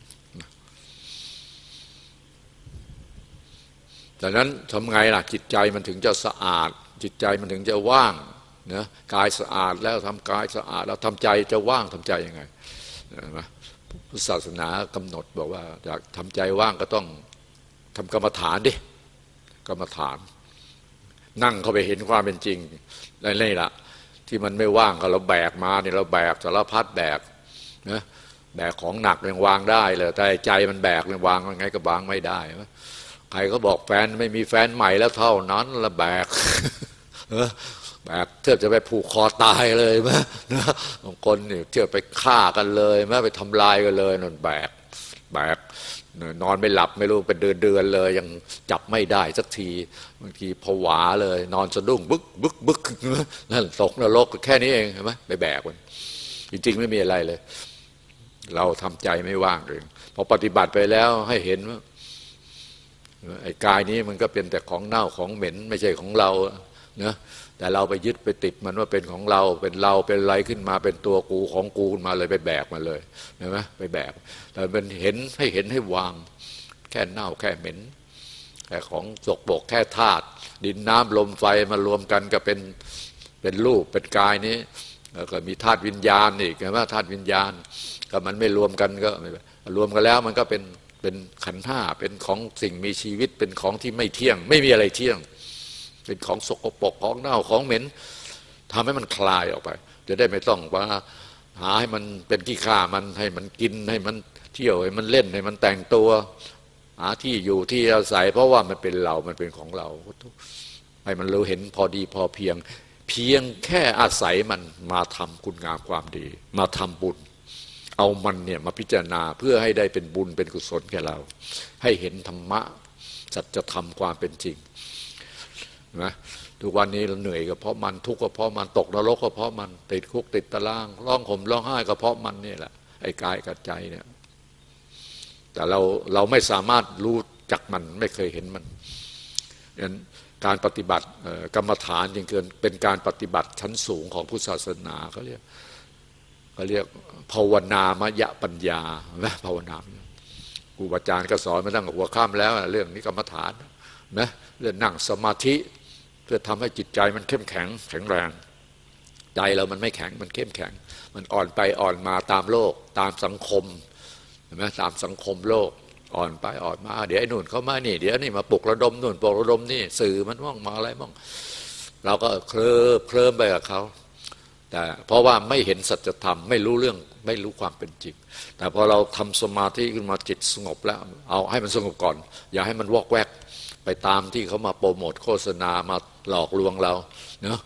Speaker 1: ดังนั้นทำไงล่ะจิตใจมันถึงจะสะอาดจิตใจมันถึงจะว่างนะกายสะอาดแล้วทำกายสะอาดแล้วทำใจจะว่างทำใจยังไงนะพุทธศาสนากำหนดบอกว่าอยากทำใจว่างก็ต้องทำกรรมฐานดิกรรมฐานนั่งเข้าไปเห็นความเป็นจริงนี่แหละที่มันไม่ว่างก็เราแบกมาเนี่ยเราแบกสารพัดแบกนะแบกของหนักยังวางได้เลยแต่ใจมันแบกยังวางยังไงก็วางไม่ได้ใครก็บอกแฟนไม่มีแฟนใหม่แล้วเท่านั้นละแบกแบกเทียบจะไปผูกคอตายเลยไหมนะบางคนเนี่ยเทียบไปฆ่ากันเลยไหมไปทำลายกันเลยนั่นแบกนอนไม่หลับไม่รู้เป็นเดือนเลยยังจับไม่ได้สักทีบางทีผวาเลยนอนสะดุ้งบึกนั่นตกนรกแค่นี้เองเห็นไหมไปแบกมันจริงๆไม่มีอะไรเลยเราทำใจไม่ว่างเองพอปฏิบัติไปแล้วให้เห็นว่าไอ้กายนี้มันก็เป็นแต่ของเน่าของเหม็นไม่ใช่ของเรานะแต่เราไปยึดไปติดมันว่าเป็นของเราเป็นอะไรขึ้นมาเป็นตัวกูของกูขึ้นมาเลยไปแบกมันเลยเห็นไหมไปแบกแต่มันเห็นให้วางแค่เน่าแค่เหม็นแค่ของสกปรกแค่ธาตุดินน้ำลมไฟมารวมกันก็เป็นรูปเป็นกายนี้แล้วก็มีธาตุวิญญาณอีกเห็นไหมธาตุวิญญาณก็มันไม่รวมกันก็รวมกันแล้วมันก็เป็นขันธ์ 5เป็นของสิ่งมีชีวิตเป็นของที่ไม่เที่ยงไม่มีอะไรเที่ยงเป็นของสกปรกของเน่าของเหม็นทำให้มันคลายออกไปจะได้ไม่ต้องว่าหาให้มันเป็นขี้ข้ามันให้มันกินให้มันเที่ยวให้มันเล่นให้มันแต่งตัวหาที่อยู่ที่อาศัยเพราะว่ามันเป็นเรามันเป็นของเราให้มันรู้เห็นพอดีพอเพียงแค่อาศัยมันมาทำคุณงามความดีมาทำบุญเอามันเนี่ยมาพิจารณาเพื่อให้ได้เป็นบุญเป็นกุศลแก่เราให้เห็นธรรมะสัจธรรมความเป็นจริงนะทุกวันนี้เราเหนื่อยก็เพราะมันทุกข์ก็เพราะมันตกนรกก็เพราะมันติดคุกติดตารางร้องห่มร้องไห้ก็เพราะมันนี่แหละไอ้กายกับใจเนี่ยแต่เราไม่สามารถรู้จักมันไม่เคยเห็นมันดังนั้นการปฏิบัติกรรมฐานจึงเป็นการปฏิบัติชั้นสูงของพุทธศาสนาเขาเรียกภาวนามยปัญญานะภาวนาครูอาจารย์ก็สอนมาตั้งแต่หัวค่ำแล้วเรื่องนี้กรรมฐานนะเรื่องนั่งสมาธิเพื่อทำให้จิตใจมันเข้มแข็งแข็งแรงใจเรามันไม่แข็งมันเข้มแข็งมันอ่อนไปอ่อนมาตามโลกตามสังคมเห็นไหมตามสังคมโลกอ่อนไปอ่อนมาเดี๋ยวไอ้นู่นเขามานี่เดี๋ยวนี่มาปลุกระดมนู่นปลุกระดมนี่สื่อมันว่างมาอะไรบ้างเราก็เคลิ้มไปกับเขาแต่เพราะว่าไม่เห็นสัจธรรมไม่รู้เรื่องไม่รู้ความเป็นจริงแต่พอเราทำสมาธิขึ้นมาจิตสงบแล้วเอาให้มันสงบก่อนอย่าให้มันวอกแวกไปตามที่เขามาโปรโมทโฆษณามาหลอกลวงเราเนาะ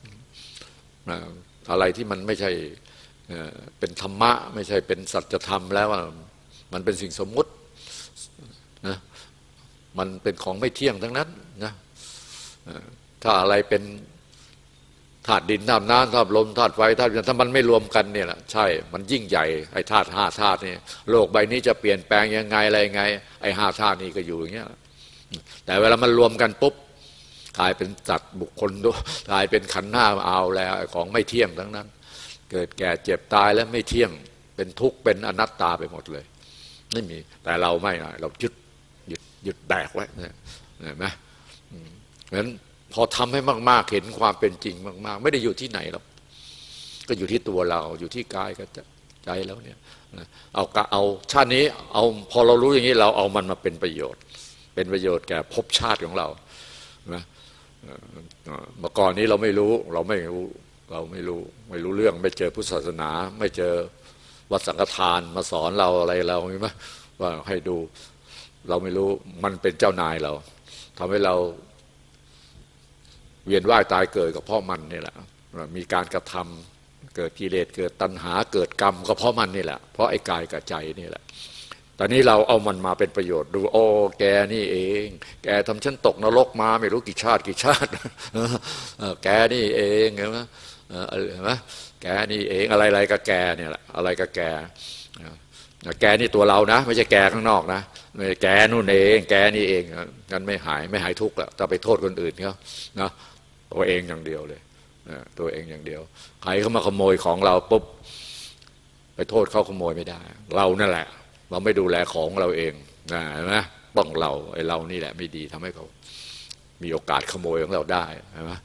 Speaker 1: อะไรที่มันไม่ใช่เป็นธรรมะไม่ใช่เป็นสัจธรรมแล้วมันเป็นสิ่งสมมุตินะมันเป็นของไม่เที่ยงทั้งนั้นนะถ้าอะไรเป็นธาตุดินธาตุน้ำธาตุลมธาตุไฟธาตุถ้ามันไม่รวมกันเนี่ยแหละใช่มันยิ่งใหญ่ไอ้ธาตุ5ธาตุนี่โลกใบนี้จะเปลี่ยนแปลงยังไงอะไรยังไงไอ้5ธาตุนี้ก็อยู่อย่างเงี้ยแต่เวลามันรวมกันปุ๊บกลายเป็นสัตว์บุคคลด้วยกลายเป็นขันธ์ 5เอาแล้วของไม่เที่ยงทั้งนั้นเกิดแก่เจ็บตายแล้วไม่เที่ยงเป็นทุกข์เป็นอนัตตาไปหมดเลยไม่มีแต่เราไม่เรายึดแบกไว้เห็นไหมเพราะฉะนั้นพอทำให้มากๆเห็นความเป็นจริงมากๆไม่ได้อยู่ที่ไหนหรอกก็อยู่ที่ตัวเราอยู่ที่กายกับใจแล้วเนี่ยเอาชาตินี้เอาพอเรารู้อย่างนี้เราเอามันมาเป็นประโยชน์แก่ภพชาติของเรานะเมื่อก่อนนี้เราไม่รู้เราไม่รู้เรื่องไม่เจอพุทธศาสนาไม่เจอวัดสังฆทานมาสอนเราอะไรเราใช่ไหมว่าให้ดูเราไม่รู้มันเป็นเจ้านายเราทำให้เราเวียนว่ายตายเกิดก็เพราะมันนี่แหละมีการกระทำเกิดกิเลสเกิดตัณหาเกิดกรรมก็เพราะมันนี่แหละเพราะไอ้กายกับใจนี่แหละตอนนี้เราเอามันมาเป็นประโยชน์ดูโอ้แกนี่เองแกทำฉันตกนรกมาไม่รู้กี่ชาติแกนี่เองเห็นไหมเห็นไหมแกนี่เองอะไรกับแกเนี่ยแหละอะไรกับแกแกนี่ตัวเรานะไม่ใช่แกข้างนอกนะไม่แกนู่นเองแกนี่เองงั้นไม่หายทุกข์แล้วจะไปโทษคนอื่นเขานะตัวเองอย่างเดียวเลยตัวเองอย่างเดียวใครเขามาขโมยของเราปุ๊บไปโทษเขาขโมยไม่ได้เรานั่นแหละเราไม่ดูแลของเราเองนะเห็นไหมต้องเราไอ้เรานี่แหละไม่ดีทำให้เขามีโอกาสขโมยของเราได้เห็นไหม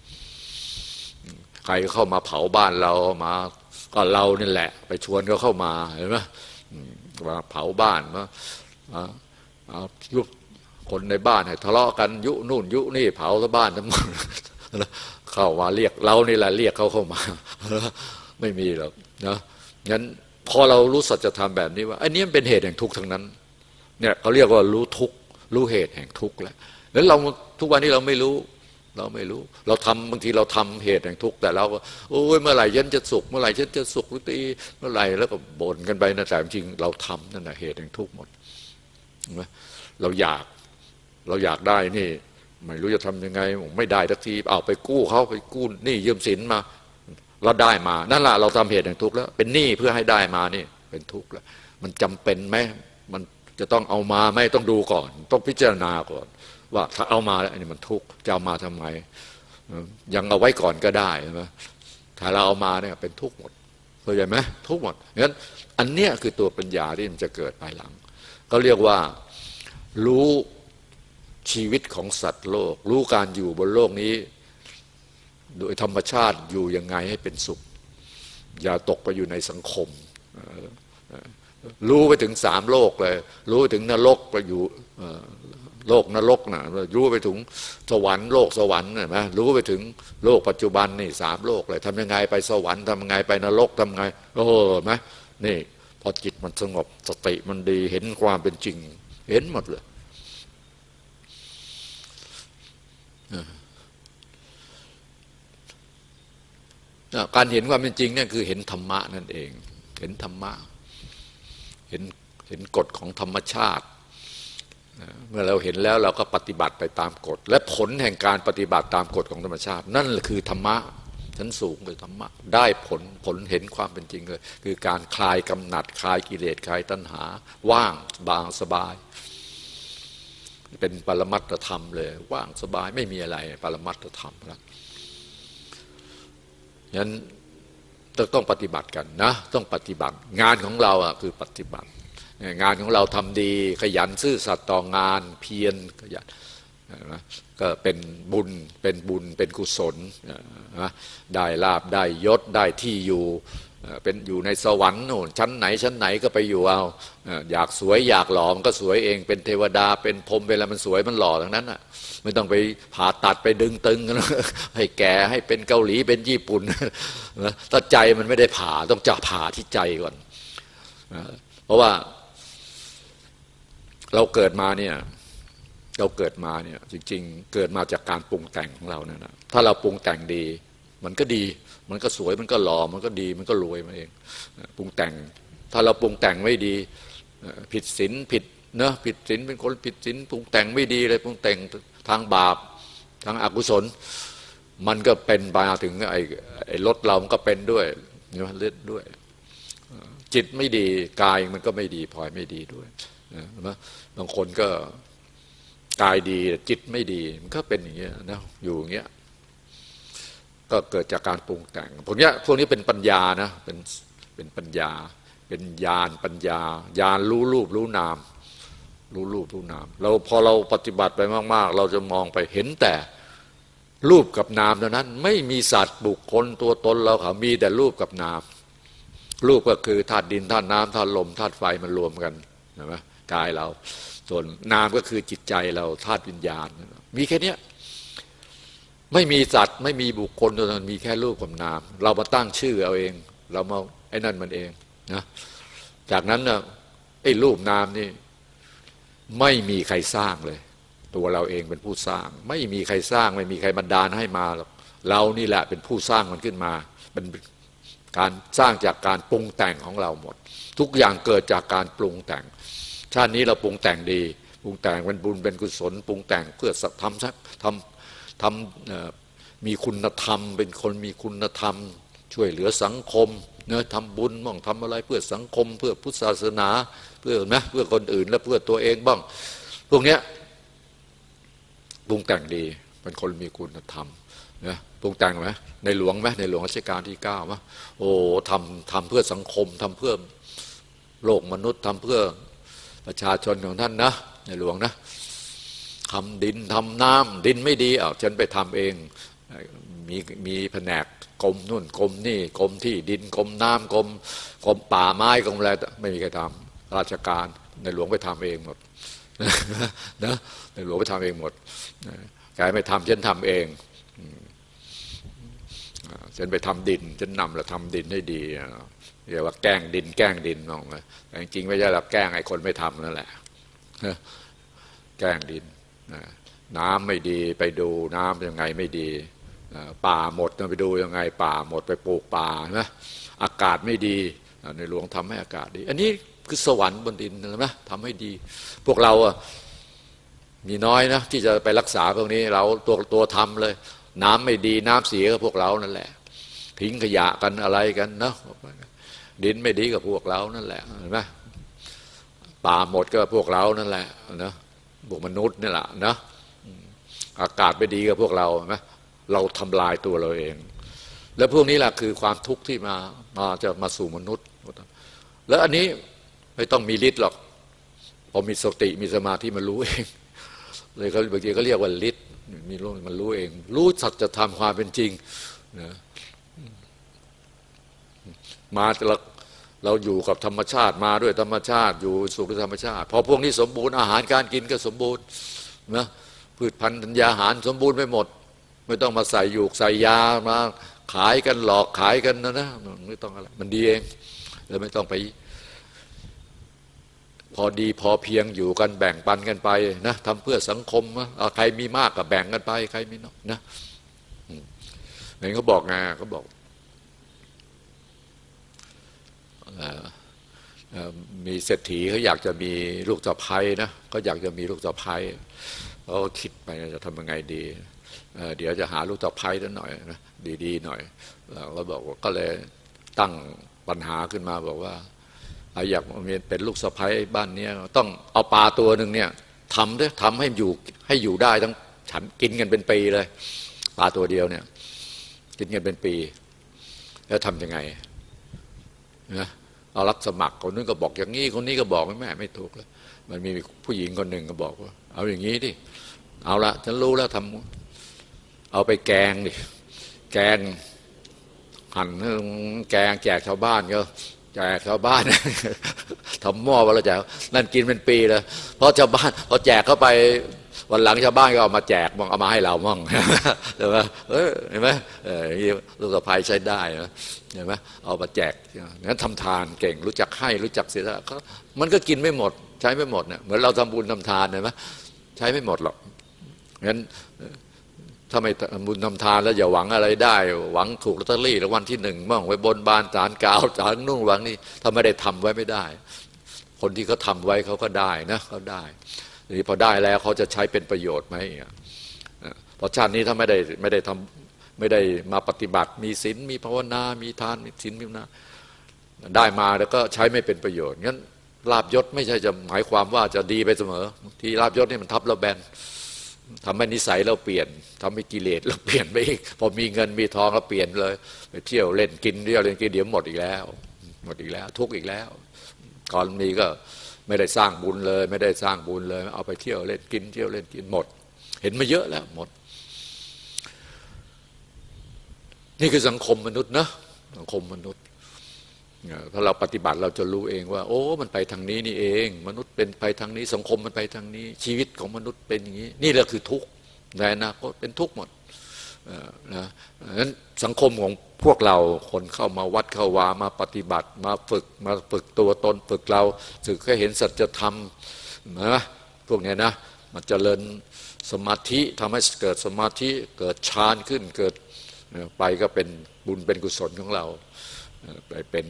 Speaker 1: ใครเข้ามาเผาบ้านเรามาก็เรานี่แหละไปชวนเขาเข้ามาเห็นไหมมาเผาบ้านมายุคนในบ้านให้ทะเลาะกันยุนู่นยุนี่เผาทั้งบ้านทั้งหมดเข้ามาเรียกเรานี่แหละเรียกเขาเข้ามาไม่มีหรอกนะงั้นพอเรารู้สัจธรรมแบบนี้ว่าไอ้นี้มันเป็นเหตุแห่งทุกข์ทั้งนั้นเนี่ยเขาเรียกว่ารู้ทุกข์รู้เหตุแห่งทุกข์แล้วเราทุกวันนี้เราไม่รู้เราทำบางทีเราทำเหตุแห่งทุกข์แต่เราก็โอ้ยเมื่อไหร่ฉันจะสุขเมื่อไหร่ฉันจะสุขหรือตีเมื่อไหร่แล้วก็บ่นกันไปนะแต่จริงเราทำนั่นแหละเหตุแห่งทุกข์หมดเราอยากได้นี่ไม่รู้จะทำยังไงไม่ได้ทักทีเอาไปกู้เขาไปกู้หนี้ยืมสินมาเราได้มานั่นแหละเราทำเหตุแห่งทุกข์แล้วเป็นหนี้เพื่อให้ได้มานี่เป็นทุกข์แล้วมันจำเป็นไหมมันจะต้องเอามาไม่ต้องดูก่อนต้องพิจารณาก่อนว่าถ้าเอามาแล้วอันนี้มันทุกข์จะเอามาทำไมยังเอาไว้ก่อนก็ได้ใช่ไหมถ้าเราเอามาเนี่ยเป็นทุกข์หมดเข้าใจไหมทุกข์หมดงั้นอันเนี้ยคือตัวปัญญาที่มันจะเกิดภายหลังก็เรียกว่ารู้ชีวิตของสัตว์โลกรู้การอยู่บนโลกนี้โดยธรรมชาติอยู่ยังไงให้เป็นสุขอย่าตกไปอยู่ในสังคมรู้ไปถึง3โลกเลยรู้ไปถึงนรกไปอยู่โลกนรกนะรู้ไปถึงสวรรค์โลกสวรรค์นะนะรู้ไปถึงโลกปัจจุบันนี่3โลกเลยทำยังไงไปสวรรค์ทำยังไงไปนรกทำไงโอ้ไหมนี่พอจิตมันสงบสติมันดีเห็นความเป็นจริงเห็นหมดเลยการเห็นความเป็นจริงเนี่ยคือเห็นธรรมะนั่นเองเห็นธรรมะเห็นกฎของธรรมชาติเมื่อเราเห็นแล้วเราก็ปฏิบัติไปตามกฎและผลแห่งการปฏิบัติตามกฎของธรรมชาตินั่นคือธรรมะชั้นสูงเลยธรรมะได้ผลเห็นความเป็นจริงเลยคือการคลายกำหนัดคลายกิเลสคลายตัณหาว่างบางสบายเป็นปรมัตถธรรมเลยว่างสบายไม่มีอะไรปรมัตถธรรมนะงั้นต้องปฏิบัติกันนะต้องปฏิบัติงานของเราคือปฏิบัติงานของเราทำดีขยันซื่อสัตย์ต่องานเพียรขยันก็เป็นบุญเป็นกุศลได้ลาภได้ยศได้ที่อยู่เป็นอยู่ในสวรรค์โน่นชั้นไหนก็ไปอยู่เอาอยากสวยอยากหล่อมันก็สวยเองเป็นเทวดาเป็นพรหมเป็นอะไรมันสวยมันหล่อทั้งนั้นไม่ต้องไปผ่าตัดไปดึงตึงกันให้แก่ให้เป็นเกาหลีเป็นญี่ปุ่นถ้าใจมันไม่ได้ผ่าต้องจะผ่าที่ใจก่อนเพราะว่าเราเกิดมาเนี่ยจริงๆเกิดมาจากการปรุงแต่งของเราเนี่ยนะถ้าเราปรุงแต่งดีมันก็ดีมันก็สวยมันก็หล่อมันก็ดีมันก็รวยมาเองปรุงแต่งถ้าเราปรุงแต่งไม่ดีผิดศีลผิดนะผิดศีลเป็นคนผิดศีลปรุงแต่งไม่ดีเลยปรุงแต่งทางบาปทางอกุศลมันก็เป็นไปถึงไอ้รถเรามันก็เป็นด้วยเลือดด้วยจิตไม่ดีกายมันก็ไม่ดีพลอยไม่ดีด้วยนะบางคนก็กายดีจิตไม่ดีมันก็เป็นอย่างเงี้ยนะอยู่อย่างเงี้ยก็เกิดจากการปรุงแต่งพวกนี้เป็นปัญญานะเป็นปัญญาเป็นญาณปัญญาญาณรู้รูปรู้นามรู้รูปรู้นามเราพอเราปฏิบัติไปมากๆเราจะมองไปเห็นแต่รูปกับนามเท่านั้นไม่มีสัตว์บุคคลตัวตนเราเขามีแต่รูปกับนามรูปก็คือธาตุดินธาตุน้ำธาตุลมธาตุไฟมันรวมกันเห็นไหมกายเราส่วนนามก็คือจิตใจเราธาตุวิญญาณมีแค่นี้ไม่มีสัตว์ไม่มีบุคคลตัวนั้นมีแค่รูปกับนามเรามาตั้งชื่อเอาเองเรามาไอ้นั่นมันเองนะจากนั้นนะไอ้รูปนามนี่ไม่มีใครสร้างเลยตัวเราเองเป็นผู้สร้างไม่มีใครสร้างไม่มีใครบันดาลให้มาหรอกเรานี่แหละเป็นผู้สร้างมันขึ้นมาเป็นการสร้างจากการปรุงแต่งของเราหมดทุกอย่างเกิดจากการปรุงแต่งชาตินี้เราปรุงแต่งดีปรุงแต่งเป็นบุญเป็นกุศลปรุงแต่งเพื่อทำมีคุณธรรมเป็นคนมีคุณธรรมช่วยเหลือสังคมเนื้อทำบุญบ้างทำอะไรเพื่อสังคมเพื่อพุทธศาสนาเพื่อเพื่อคนอื่นและเพื่อตัวเองบ้างพวกเนี้ยปรุงแต่งดีเป็นคนมีคุณธรรมนะปรุงแต่งไหมในหลวงไหมในหลวงรัชกาลที่9มั้ยโอ้ทำเพื่อสังคมทำเพื่อโลกมนุษย์ทำเพื่อประชาชนของท่านนะในหลวงนะทำดินทำน้ำดินไม่ดีฉันไปทำเองมีแผนกกรมนู่นกรมนี่กรมที่ดินกรมน้ำกรมป่าไม้กรมอะไรไม่มีใครทำราชการในหลวงไปทำเองหมดนะในหลวงไปทำเองหมดใครไม่ทำฉันทำเองฉันไปทำดินฉันนำแล้วทำดินให้ดีเรียกว่าแกล้งดินมองเลยแต่จริงไม่ใช่เราแกล้งไอ้คนไม่ทำนั่นแหละแกล้งดินน้ำไม่ดีไปดูน้ำยังไงไม่ดีป่าหมดไปดูยังไงป่าหมดไปปลูกป่านะอากาศไม่ดีในหลวงทำให้อากาศดีอันนี้คือสวรรค์บนดินนะทำให้ดีพวกเรามีน้อยนะที่จะไปรักษาพวกนี้เราตัวทำเลยน้ำไม่ดีน้ำเสียก็พวกเรานั่นแหละทิ้งขยะกันอะไรกันเนาะดินไม่ดีกับพวกเรานั่นแหละเห็นไหมป่าหมดก็พวกเรานั่นแหละนะพวกมนุษย์นี่แหละนะอากาศไม่ดีกับพวกเราไหมเราทำลายตัวเราเองแล้วพวกนี้แหละคือความทุกข์ที่จะมาสู่มนุษย์แล้วอันนี้ไม่ต้องมีฤทธิ์หรอกพอมีสติมีสมาธิมันรู้เองเลยเขาบางทีก็เรียกว่าฤทธิ์มีรู้มันรู้เองรู้สัจธรรมความเป็นจริงนะมาเราอยู่กับธรรมชาติมาด้วยธรรมชาติอยู่สุขด้วยธรรมชาติพอพวกนี้สมบูรณ์อาหารการกินก็สมบูรณ์นะพืชพันธุ์ธัญญาหารสมบูรณ์ไปหมดไม่ต้องมาใส่ยูกใส่ยามาขายกันหลอกขายกันนะไม่ต้องอะไรมันดีเองแล้วไม่ต้องไปพอดีพอเพียงอยู่กันแบ่งปันกันไปนะทำเพื่อสังคมนะใครมีมากก็แบ่งกันไปใครมีน้อยนะเห็นเขาบอกไงเขาบอกมีเศรษฐีเขาอยากจะมีลูกสะใภ้นะเขาอยากจะมีลูกสะใภ้เขาคิดไปจะทำยังไงดีเดี๋ยวจะหาลูกสะใภ้หน่อยนะดีๆหน่อยเราบอกว่าก็เลยตั้งปัญหาขึ้นมาบอกว่าอยากเป็นลูกสะใภ้บ้านนี้ต้องเอาปลาตัวหนึ่งเนี่ยทำให้อยู่ได้ทั้งฉันกินกันเป็นปีเลยปลาตัวเดียวเนี่ยกินกันเป็นปีแล้วทำยังไงนะเอารับสมัครคนนู้นก็บอกอย่างนี้คนนี้ก็บอกแม่ไม่ถูกเลยมันมีผู้หญิงคนหนึ่งก็บอกว่าเอาอย่างนี้ดิเอาละฉันรู้แล้วเอาไปแกงดิแกงหั่นแกงแจกชาวบ้านก็แจกชาวบ้านทำหม้อวันละแจกนั่นกินเป็นปีเลยเพราะชาวบ้านพอแจกเข้าไปวันหลังชาวบ้านก็เอามาแจกมั่งเอามาให้เรามั่งใช่ไหมเห็นไหมลูกสะใภ้ใช้ได้นะเห็นไหมเอามาแจกงั้นทำทานเก่งรู้จักให้รู้จักเสียสละมันก็กินไม่หมดใช้ไม่หมดเนี่ยเหมือนเราทำบุญทำทานเห็นไหมใช้ไม่หมดหรอกงั้นถ้าไม่ทำบุญทำทานแล้วอย่าหวังอะไรได้หวังถูกลอตเตอรี่รางวัลที่1บ้างไว้บนบานศาลกล่าวศาลนู่นหวังนี่ถ้าไม่ได้ทำไว้ไม่ได้คนที่เขาทำไว้เขาก็ได้นะเขาได้ทีนี้พอได้แล้วเขาจะใช้เป็นประโยชน์ไหมเพราะชาตินี้ถ้าไม่ได้ทำไม่ได้มาปฏิบัติมีศีลมีภาวนามีทานมีศีลมีภาวนาได้มาแล้วก็ใช้ไม่เป็นประโยชน์งั้นลาภยศไม่ใช่จะหมายความว่าจะดีไปเสมอที่ลาภยศนี่มันทับเราแบนทำให้นิสัยเราเปลี่ยนทำให้กิเลสเราเปลี่ยนไปอีกพอมีเงินมีทองเราเปลี่ยนเลยไปเที่ยวเล่นกินเที่ยวเล่นกินเดี๋ยวหมดอีกแล้วทุกข์อีกแล้วก่อนมีก็ไม่ได้สร้างบุญเลยไม่ได้สร้างบุญเลยเอาไปเที่ยวเล่นกินเที่ยวเล่นกินหมดเห็นมาเยอะแล้วหมดนี่คือสังคมมนุษย์นะสังคมมนุษย์ถ้าเราปฏิบัติเราจะรู้เองว่าโอ้มันไปทางนี้นี่เองมนุษย์เป็นไปทางนี้สังคมมันไปทางนี้ชีวิตของมนุษย์เป็นอย่างนี้นี่แหละคือทุกข์ในอนาคตเป็นทุกข์หมดนะนั้นสังคมของพวกเราคนเข้ามาวัดเข้าวามาปฏิบัติมาฝึกตัวตนฝึกเราฝึกให้เห็นสัจธรรมนะพวกนี้นะมันเจริญสมาธิทำให้เกิดสมาธิเกิดฌานขึ้นเกิดไปก็เป็นบุญเป็นกุศลของเราไปเป็น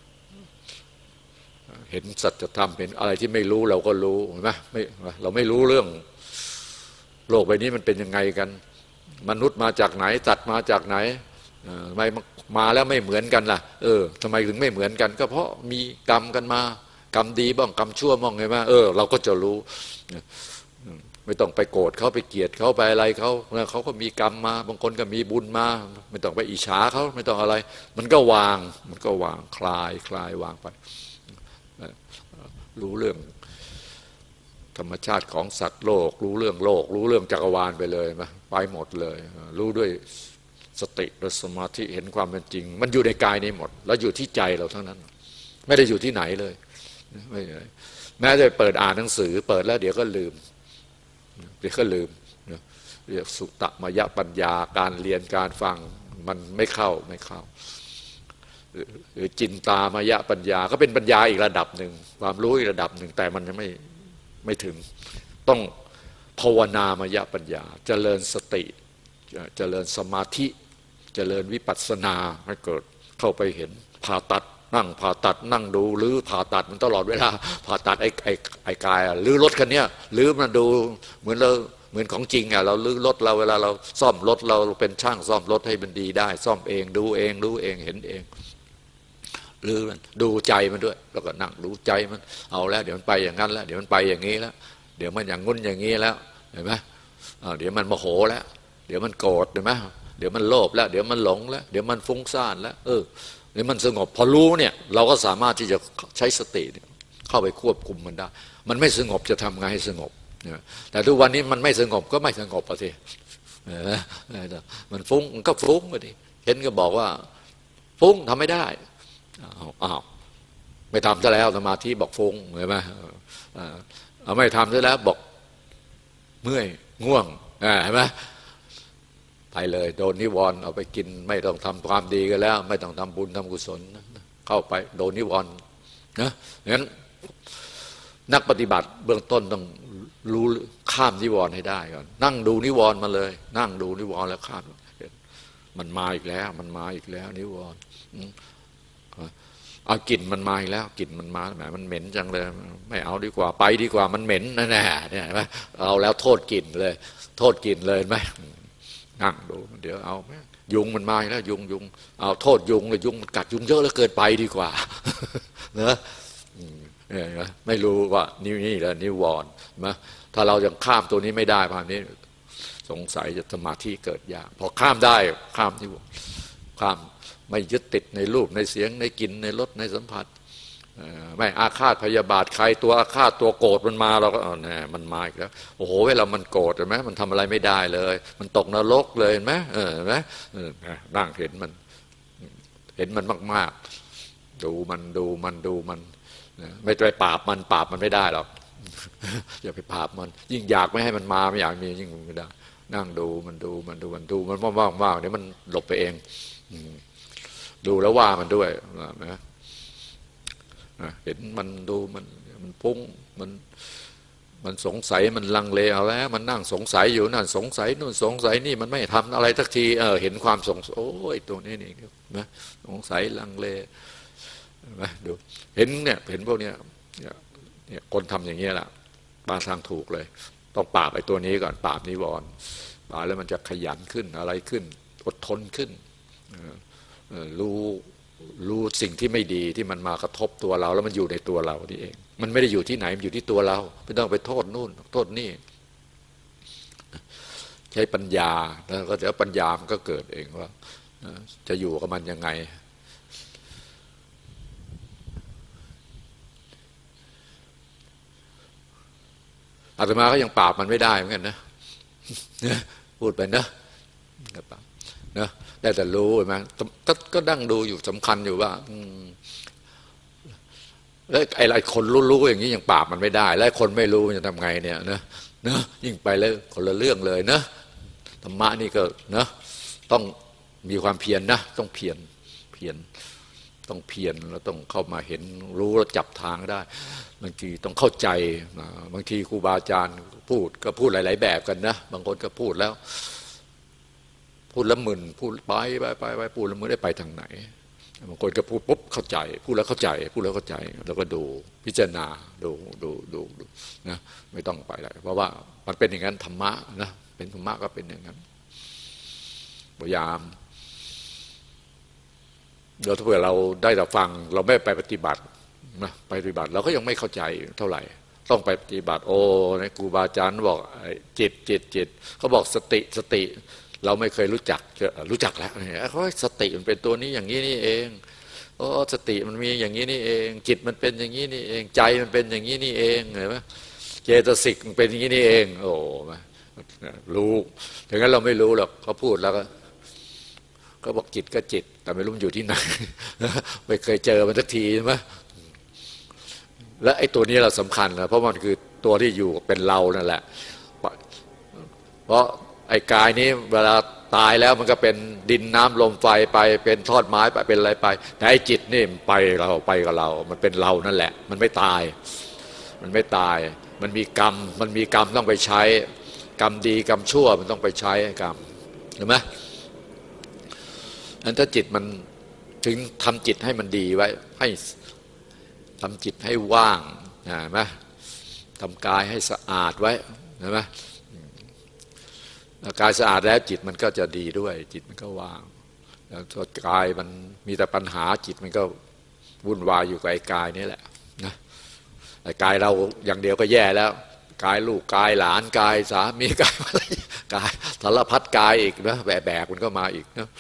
Speaker 1: เห็นสัจธรรมเป็นอะไรที่ไม่รู้เราก็รู้เห็นไหมเราไม่รู้เรื่องโลกใบนี้มันเป็นยังไงกันมนุษย์มาจากไหนสัตว์มาจากไหนทำไมมาแล้วไม่เหมือนกันล่ะทำไมถึงไม่เหมือนกันก็เพราะมีกรรมกันมากรรมดีบ้างกรรมชั่วบ้างไงว่าเราก็จะรู้ไม่ต้องไปโกรธเขาไปเกลียดเขาไปอะไรเขาก็มีกรรมมาบางคนก็มีบุญมาไม่ต้องไปอิจฉาเขาไม่ต้องอะไรมันก็วางคลายวางไปรู้เรื่องธรรมชาติของสัตว์โลกรู้เรื่องโลกรู้เรื่องจักรวาลไปเลยไปหมดเลยรู้ด้วยสติและสมาธิเห็นความเป็นจริงมันอยู่ในกายนี้หมดแล้วอยู่ที่ใจเราทั้งนั้นไม่ได้อยู่ที่ไหนเลยไม่แม้จะเปิดอ่านหนังสือเปิดแล้วเดี๋ยวก็ลืมเรียกสุตตมยปัญญาการเรียนการฟังมันไม่เข้าหรือจินตามยปัญญาก็เป็นปัญญาอีกระดับหนึ่งความรู้อีกระดับหนึ่งแต่มันยังไม่ถึงต้องภาวนามยปัญญาเจริญสติเจริญสมาธิเจริญวิปัสสนาให้เกิดเข้าไปเห็นผ่าตัดนั่งดูหรือผ่าตัดมันตลอดเวลาผ่าตัดไอ้กายหรือรถคันนี้หรือมันดูเหมือนของจริงเราลื้อรถเราเวลาเราซ่อมรถเราเป็นช่างซ่อมรถให้มันดีได้ซ่อมเองดูเองรู้เองเห็นเองหรือดูใจมันด้วยแล้วก็นั่งดูใจมันเอาแล้วเดี๋ยวมันไปอย่างนั้นแล้วเดี๋ยวมันไปอย่างนี้แล้วเดี๋ยวมันอย่างงุ้นอย่างนี้แล้วเห็นไหมเดี๋ยวมันโมโหแล้วเดี๋ยวมันโกรธเห็นไหมเดี๋ยวมันโลภแล้วเดี๋ยวมันหลงแล้วเดี๋ยวมันฟุ้งซ่านแล้วเดี๋ยวมันสงบพอรู้เนี่ยเราก็สามารถที่จะใช้สติเข้าไปควบคุมมันได้มันไม่สงบจะทำไงให้สงบแต่ทุกวันนี้มันไม่สงบก็ไม่สงบอ่ะสิมันฟุ้งมันก็ฟุ้งไปดิเห็นก็บอกว่าฟุ้งทำไม่ได้อ้าวไม่ทำซะแล้วสมาธิบอกฟุ้งเห็นไหมเอาไม่ทำซะแล้วบอกเมื่อยง่วงเห็นไหมไปเลยโดนนิวรณ์เอาไปกินไม่ต้องทำความดีกันแล้วไม่ต้องทำบุญทำกุศลเข้าไปโดนนิวรณ์นะงั้นนักปฏิบัติเบื้องต้นต้องรู้ข้ามนิวรณ์ให้ได้ก่อนนั่งดูนิวรณ์มาเลยนั่งดูนิวรณ์แล้วข้ามมันมาอีกแล้วนิวรณ์เอากลิ่นมันมาอีกแล้วกลิ่นมันมาแหมมันเหม็นจังเลยไม่เอาดีกว่าไปดีกว่ามันเหม็นแน่เนี่ยเห็นไหมเอาแล้วโทษกลิ่นเลยเห็นไหมนั่งดูเดี๋ยวเอายุงมันมาอีกแล้วยุงเอาโทษยุงเลยยุงมันกัดยุงเยอะแล้วเกินไปดีกว่าเนอะไม่รู้ว่านี่แหละนิวรณ์นะถ้าเรายังข้ามตัวนี้ไม่ได้ภาพนี้สงสัยจะสมาธิเกิดยากพอข้ามได้ข้ามนิวรณ์ข้ามไม่ยึดติดในรูปในเสียงในกลิ่นในรสในสัมผัสไม่อาฆาตพยาบาทใครตัวอาฆาตตัวโกรธมันมาเราก็เนี่ยมันมาอีกแล้วโอ้โหเวลามันโกรธเห็นไหมมันทำอะไรไม่ได้เลยมันตกนรกเลยเห็นไหมเห็นไหมนั่งเห็นมันมากๆดูมันไม่ไปปราบมันไม่ได้หรอกอย่าไปปราบมันยิ่งอยากไม่ให้มันมาไม่อยากมียิ่งไม่ได้นั่งดูมันว่างเดี๋ยวมันหลบไปเองดูแล้วว่ามันด้วยนะเห็นมันดูมันฟุ้งมันสงสัยมันลังเลเอาแล้วมันนั่งสงสัยอยู่นั่นสงสัยนู่นสงสัยนี่มันไม่ทำอะไรสักทีเห็นความสงสัยโอ้ยตัวนี้นี่นะสงสัยลังเลนะดูเห็นเนี่ยเห็นพวกเนี้ยคนทำอย่างนี้แหละมาทางถูกเลยต้องปราบไอ้ตัวนี้ก่อนปราบนิวรณ์ปราบแล้วมันจะขยันขึ้นอะไรขึ้นอดทนขึ้นรู้สิ่งที่ไม่ดีที่มันมากระทบตัวเราแล้วมันอยู่ในตัวเรานี่เองมันไม่ได้อยู่ที่ไหนมันอยู่ที่ตัวเราไม่ต้องไปโทษนู่นโทษนี่ใช้ปัญญาแล้วก็จะปัญญามันก็เกิดเองว่าจะอยู่กับมันยังไงอาตมาก็ยังปราบมันไม่ได้เหมือนกันนะพูดไปนะได้แต่รู้ใช่ไหมก็นั่งดูอยู่สำคัญอยู่ว่าแล้วไอ้คนรู้อย่างนี้ยังปราบมันไม่ได้แล้วคนไม่รู้มันจะทำไงเนี่ยนะยิ่งไปแล้วคนละเรื่องเลยนะธรรมะนี่ก็นะต้องมีความเพียรนะต้องเพียรต้องเพียรแล้วต้องเข้ามาเห็นรู้แล้วจับทางได้บางทีต้องเข้าใจบางทีครูบาอาจารย์พูดก็พูดหลายๆแบบกันนะบางคนก็พูดแล้วมึนพูดไปพูดแล้วไม่ได้ไปทางไหนบางคนก็พูดปุ๊บเข้าใจพูดแล้วเข้าใจแล้วก็ดูพิจารณาดูนะไม่ต้องไปอะไรเพราะว่ามันเป็นอย่างนั้นธรรมะนะเป็นธรรมะก็เป็นอย่างนั้นพยายามเราถ้าเผื่อเราได้แต่ฟังเราไม่ไปปฏิบัตินะไปปฏิบัติเราก็ยังไม่เข้าใจเท่าไหร่ต้องไปปฏิบัติโอ้ในครูบาอาจารย์บอกจิตเขาบอกสติเราไม่เคยรู้จักแล้วเขาสติมันเป็นตัวนี้อย่างนี้นี่เองโอ้สติมันมีอย่างนี้นี่เองจิตมันเป็นอย่างนี้นี่เองใจมันเป็นอย่างนี้นี่เองเห็นไหมเจตสิกมันเป็นอย่างนี้นี่เองโอ้รู้ถึงนั้นเราไม่รู้หรอกเขาพูดแล้วก็บอกจิตก็จิตแต่ไม่รู้มันอยู่ที่ไหนไม่เคยเจอมันสักทีใช่ไหมและไอ้ตัวนี้เราสำคัญนะเพราะมันคือตัวที่อยู่เป็นเรานั่นแหละเพราะไอ้กายนี้เวลาตายแล้วมันก็เป็นดินน้ำลมไฟไปเป็นทอดไม้ไปเป็นอะไรไปแต่ไอ้จิตนี่ไปกับเรามันเป็นเรานั่นแหละมันไม่ตายมันมีกรรมต้องไปใช้กรรมดีกรรมชั่วมันต้องไปใช้กรรมเห็นไหมถ้าจิตมันถึงทำจิตให้มันดีไว้ให้ทำจิตให้ว่างเห็นไหมทำกายให้สะอาดไว้เห็นไหมกายสะอาดแล้วจิตมันก็จะดีด้วยจิตมันก็ว่างแล้วกายมันมีแต่ปัญหาจิตมันก็วุ่นวายอยู่กับไอ้กายนี่แหละนะไอ้กายเราอย่างเดียวก็แย่แล้วกายลูกกายหลานกายสามีกายอะไรกายสารพัดกายอีกนะแบกมันก็มาอีกนะ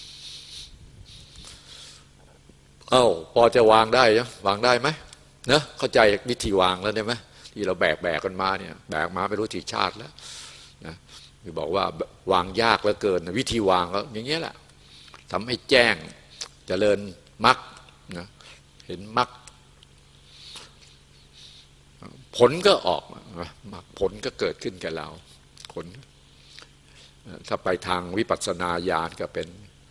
Speaker 1: พอจะวางได้ยังวางได้ไหมนะเข้าใจวิธีวางแล้วได้ไหมที่เราแบกกันมาเนี่ยแบกมาไม่รู้กี่ชาติแล้วนะคือบอกว่าวางยากเหลือเกินวิธีวางก็อย่างเงี้ยแหละทำให้แจ้งเจริญมรรคนะเห็นมรรคผลก็ออกผลก็เกิดขึ้นแก่เราผลถ้าไปทางวิปัสสนาญาณก็เป็น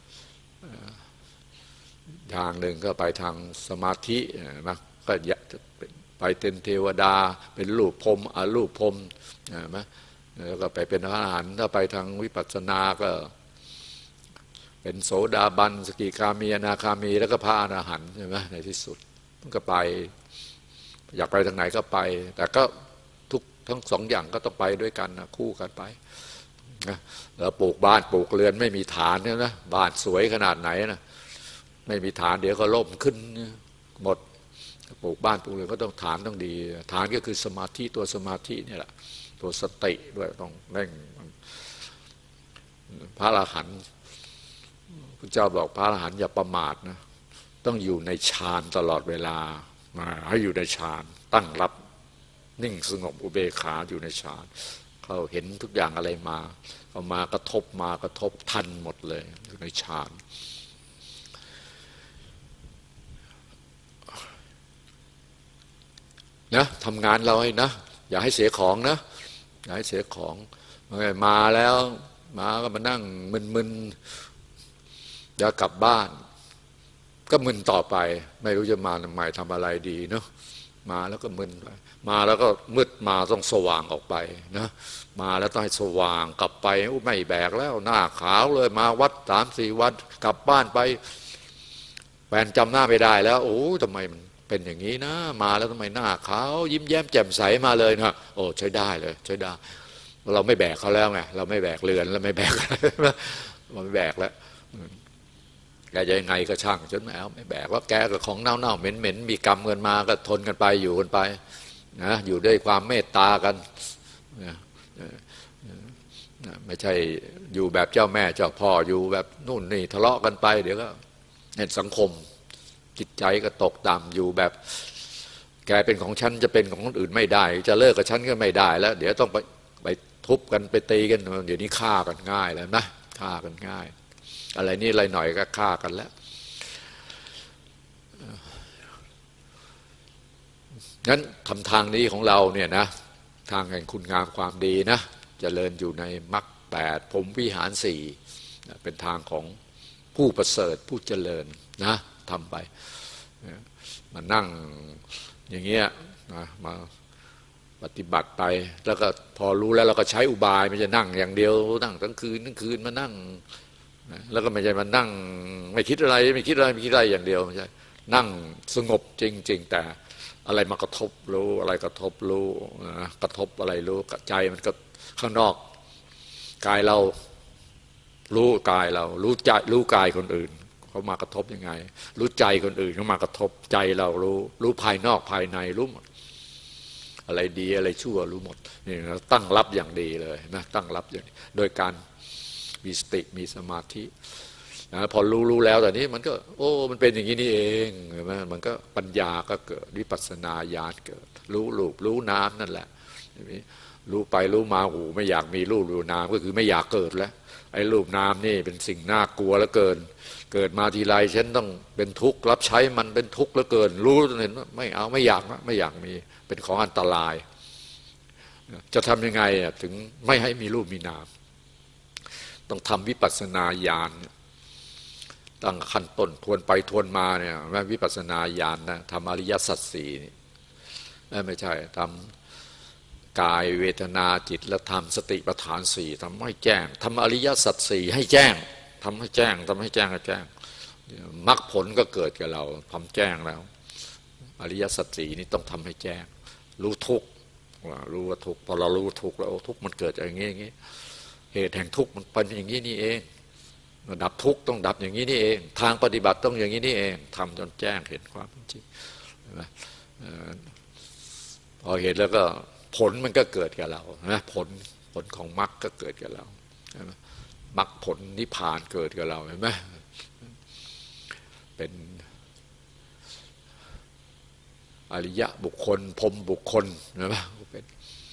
Speaker 1: ทางหนึ่งก็ไปทางสมาธินะก็ไปเป็นเทวดาเป็นรูปพรหมอรูปพรหมนะแล้วก็ไปเป็นพระอรหันต์ถ้าไปทางวิปัสสนาก็เป็นโสดาบันสกิทามีอนาคามีแล้วก็พระอรหันต์ใช่ไหมในที่สุดมันก็ไปอยากไปทางไหนก็ไปแต่ก็ทั้งสองอย่างก็ต้องไปด้วยกันนะคู่กันไปนะแล้วปลูกบ้านปลูกเรือนไม่มีฐานเนี่ยนะบ้านสวยขนาดไหนนะไม่มีฐานเดี๋ยวก็ล่มขึ้นหมดปลูกบ้านปลูกเรือนก็ต้องฐานต้องดีฐานก็คือสมาธิตัวสมาธินี่แหละตัวสติด้วยต้องเร่งพระอรหันต์พระเจ้าบอกพระอรหันต์อย่าประมาทนะต้องอยู่ในฌานตลอดเวลาให้อยู่ในฌานตั้งรับนิ่งสงบอุเบกขาอยู่ในฌานเขาเห็นทุกอย่างอะไรมาเอามากระทบทันหมดเลยอยู่ในฌานนะทำงานเราให้นะอย่าให้เสียของนะอย่าให้เสียของมาแล้วมาก็มานั่งมึนๆจะกลับบ้านก็มึนต่อไปไม่รู้จะมาทำไมทำอะไรดีเนาะมาแล้วก็มึนไปมาแล้วก็มืดมาต้องสว่างออกไปนะมาแล้วต้องให้สว่างกลับไปไม่แบกแล้วหน้าขาวเลยมาวัด3-4 วันกลับบ้านไปแฟนจำหน้าไม่ได้แล้วโอ้ทำไมมันเป็นอย่างนี้นะมาแล้วทำไมหน้าขาวยิ้มแย้มแจ่มใสมาเลยนะโอ้ใช้ได้เลยใช้ได้เราไม่แบกเขาแล้วไงเราไม่แบกเรือนแล้วไม่แบกเราไม่แบกแล้วแกจะยังไงก็ช่างจนไม่แบกว่าแกกับของเน่าๆเหม็นมีกรรมกันมาก็ทนกันไปอยู่กันไปนะอยู่ด้วยความเมตตากันไม่ใช่อยู่แบบเจ้าแม่เจ้าพ่ออยู่แบบนู่นนี่ทะเลาะกันไปเดี๋ยวก็เห็นสังคมจิตใจก็ตกต่ำอยู่แบบแกเป็นของฉันจะเป็นของคนอื่นไม่ได้จะเลิกกับฉันก็ไม่ได้แล้วเดี๋ยวต้องไปทุบกันไปตีกันเดี๋ยวนี้ฆ่ากันง่ายแล้วนะฆ่ากันง่ายอะไรนี่อะไรหน่อยก็ฆ่ากันแล้วงั้นทำทางนี้ของเราเนี่ยนะทางแห่งคุณงามความดีนะเจริญอยู่ในมรรค8พรหมวิหาร4 เป็นทางของผู้ประเสริฐผู้เจริญนะทำไปมานั่งอย่างเงี้ยนะมาปฏิบัติไปแล้วก็พอรู้แล้วเราก็ใช้อุบายไม่ใช่นั่งอย่างเดียวนั่งทั้งคืนมานั่งแล้วก็ไม่ใช่มานั่งไม่คิดอะไรอย่างเดียวไม่ใช่นั่งสงบจริงๆแต่อะไรมากระทบรู้อะไรกระทบรู้กระทบอะไรรู้ใจมันก็ข้างนอกกายเรารู้กายเรารู้ใจรู้กายคนอื่นเขามากระทบยังไงรู้ใจคนอื่นเขามากระทบใจเรารู้ภายนอกภายในรู้หมดอะไรดีอะไรชั่วรู้หมดนี่เราตั้งรับอย่างดีเลยนะตั้งรับอย่างโดยการมีสติมีสมาธินะพอรู้แล้วแต่นี้มันก็โอ้มันเป็นอย่างนี้นี่เองเห็นไหมมันก็ปัญญาก็เกิดวิปัสสนาญาณเกิดรู้รูปรู้น้ำนั่นแหละรู้ไปรู้มาหูไม่อยากมีรูปรู้น้ำก็คือไม่อยากเกิดแล้วไอ้รูปน้ำนี่เป็นสิ่งน่ากลัวเหลือเกินเกิดมาทีไรฉันต้องเป็นทุกข์รับใช้มันเป็นทุกข์เหลือเกินรู้เห็นว่าไม่เอาไม่อยากมีเป็นของอันตรายจะทำยังไงถึงไม่ให้มีรูปมีนามต้องทำวิปัสสนาญาณตั้งขั้นต้นทวนไปทวนมาเนี่ยวิปัสสนาญาณนะทำอริยสัจสี่นี่ไม่ใช่ทำกายเวทนาจิตและทำสติปัฏฐานสี่ทำให้แจ้งทำอริยสัจสี่ให้แจ้งทำให้แจ้งมรรคผลก็เกิดกับเราทำแจ้งแล้วอริยสัจสี่นี้ต้องทำให้แจ้งรู้ทุกข์รู้ว่าทุกข์พอเรารู้ทุกข์แล้วทุกข์มันเกิดอย่างนี้เหตุแห่งทุกข์มันเป็นอย่างนี้นี่เองดับทุกข์ต้องดับอย่างนี้นี่เองทางปฏิบัติต้องอย่างนี้นี่เองทำจนแจ้งเห็นความจริงพอเห็นแล้วก็ผลมันก็เกิดกับเรานะผลของมรรคก็เกิดกับเรามรรคผลนิพพานเกิดกับเราเห็นไหมเป็นอริยะบุคคลพรหมบุคคลนะเป็น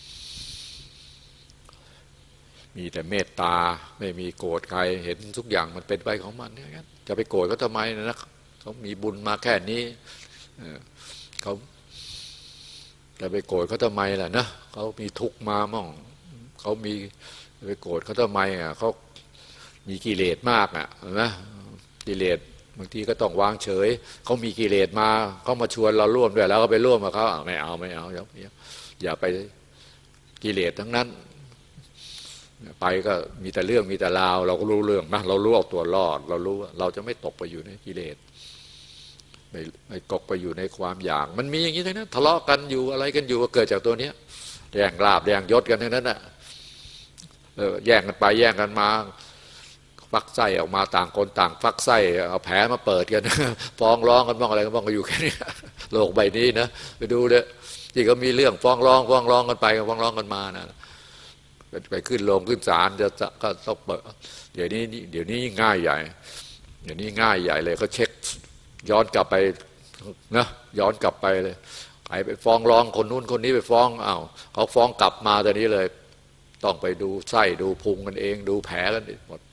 Speaker 1: มีแต่เมตตาไม่มีโกรธใครเห็นทุกอย่างมันเป็นไปของมันเนี่ยจะไปโกรธเขาทำไมนะเขามีบุญมาแค่นี้เขาจะไปโกรธเขาทำไมล่ะนะเขามีทุกข์มามั่งเขามีไปโกรธเขาทำไมเขามีกิเลสมากนะกิเลสบางทีก็ต้องวางเฉยเขามีกิเลสมาเขามาชวนเราร่วมด้วยแล้วก็ไปร่วมกับเขาไม่เอาอย่าไปกิเลสทั้งนั้นไปก็มีแต่เรื่องมีแต่ราวเราก็รู้เรื่องนะเรารู้เอาตัวรอดเรารู้ว่าเราจะไม่ตกไปอยู่ในกิเลสไม่ตกไปอยู่ในความอยากมันมีอย่างนี้ทั้งนั้นทะเลาะกันอยู่อะไรกันอยู่ก็เกิดจากตัวเนี้ยแย่งลาบแย่งยศกันทั้งนั้นแย่งกันไปแย่งกันมาฟักไส้ออกมาต่างคนต่างฟักไส้เอาแผลมาเปิดกันฟ้องร้องกันบ้างอะไรกันบ้างก็อยู่แค่นี้โลกใบนี้นะไปดูเลยที่เขามีเรื่องฟ้องร้องกันไปฟ้องร้องกันมานะไปขึ้นโรงขึ้นศาลจะก็ต้องเปิดเดี๋ยวนี้ง่ายใหญ่เดี๋ยวนี้ง่ายใหญ่เลยเขาเช็คย้อนกลับไปนะย้อนกลับไปเลยใครไปฟ้องร้องคนนู้นคนนี้ไปฟ้องเขาฟ้องกลับมาตอนนี้เลยต้องไปดูไส้ดูพุงกันเองดูแผลกันหมด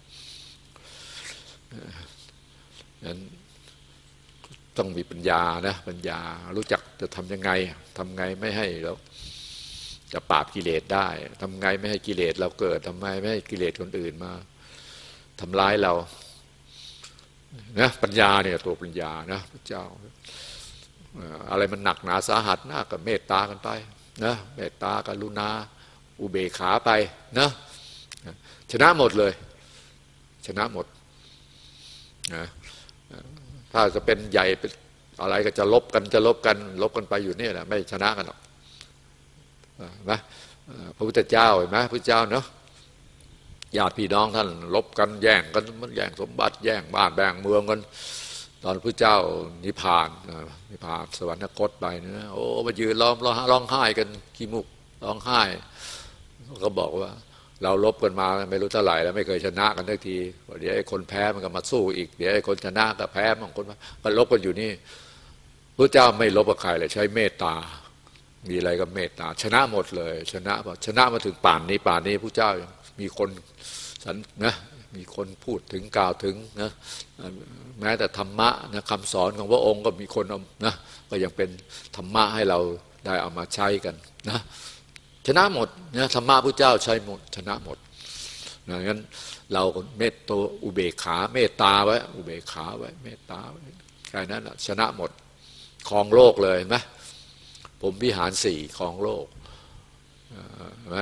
Speaker 1: นั้นต้องมีปัญญานะปัญญารู้จักจะทำยังไงไม่ให้เราจะปราบกิเลสได้ทำไงไม่ให้กิเลสเราเกิดทำไมไม่ให้กิเลสคนอื่นมาทำร้ายเรานะปัญญาเนี่ยตัวปัญญานะพระเจ้าอะไรมันหนักหนาสาหัสนะก็เมตตากันไปนะเมตตากรุณาอุเบกขาไปนะชนะหมดเลยชนะหมดนะถ้าจะเป็นใหญ่เป็นอะไรก็จะลบกันไปอยู่นี่แหละไม่ชนะกันหรอกนะพระพุทธเจ้าเห็นไหมพระพุทธเจ้าเนาะญาติพี่น้องท่านลบกันแย่งกันแย่งสมบัติแย่งบ้านแบ่งเมืองกันตอนพระเจ้านิพพานสวรรคตไปนะโอ้มายืนร้องไห้กันขี้มุกร้องไห้ก็บอกว่าเราลบกันมาไม่รู้เท่าไหร่แล้วไม่เคยชนะกันสักทีเดี๋ยวไอ้คนแพ้มันก็มาสู้อีกเดี๋ยวไอ้คนชนะก็แพ้บางคนก็ลบกันอยู่นี่พระเจ้าไม่ลบกับใครเลยใช้เมตตามีอะไรก็เมตตาชนะหมดเลยชนะมาถึงป่านนี้พระเจ้ายังมีคนนะมีคนพูดถึงกล่าวถึงนะแม้แต่ธรรมะนะคำสอนของพระองค์ก็มีคนนะก็ยังเป็นธรรมะให้เราได้เอามาใช้กันนะชนะหมดนะธรรมะพระเจ้าใช้หมดชนะหมดงั้นเราเมตโตอุเบกขาเมตตาไว้อุเบกขาไว้เมตตาไว้แค่นั้นชนะหมดครองโลกเลยเห็นไหมผมวิหารสี่ครองโลกเห็นไหม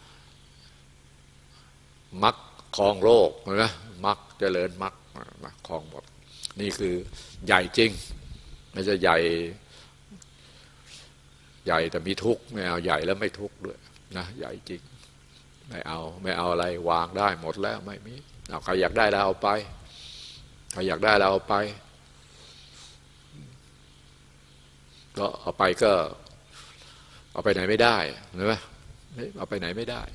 Speaker 1: มรรคครองโลกเห็นไหมมรรคเจริญมรรคครองหมดนี่คือใหญ่จริงไม่ใช่ใหญ่แต่มีทุกข์ไม่เอาใหญ่แล้วไม่ทุกข์ด้วยนะใหญ่จริงไม่เอาอะไรวางได้หมดแล้วไม่มีเอาใครอยากได้แล้วเอาไปใครอยากได้แล้วเอาไปก็เอาไปก็เอาไปไหนไม่ได้เห็นไหมเอาไปไหนไม่ได้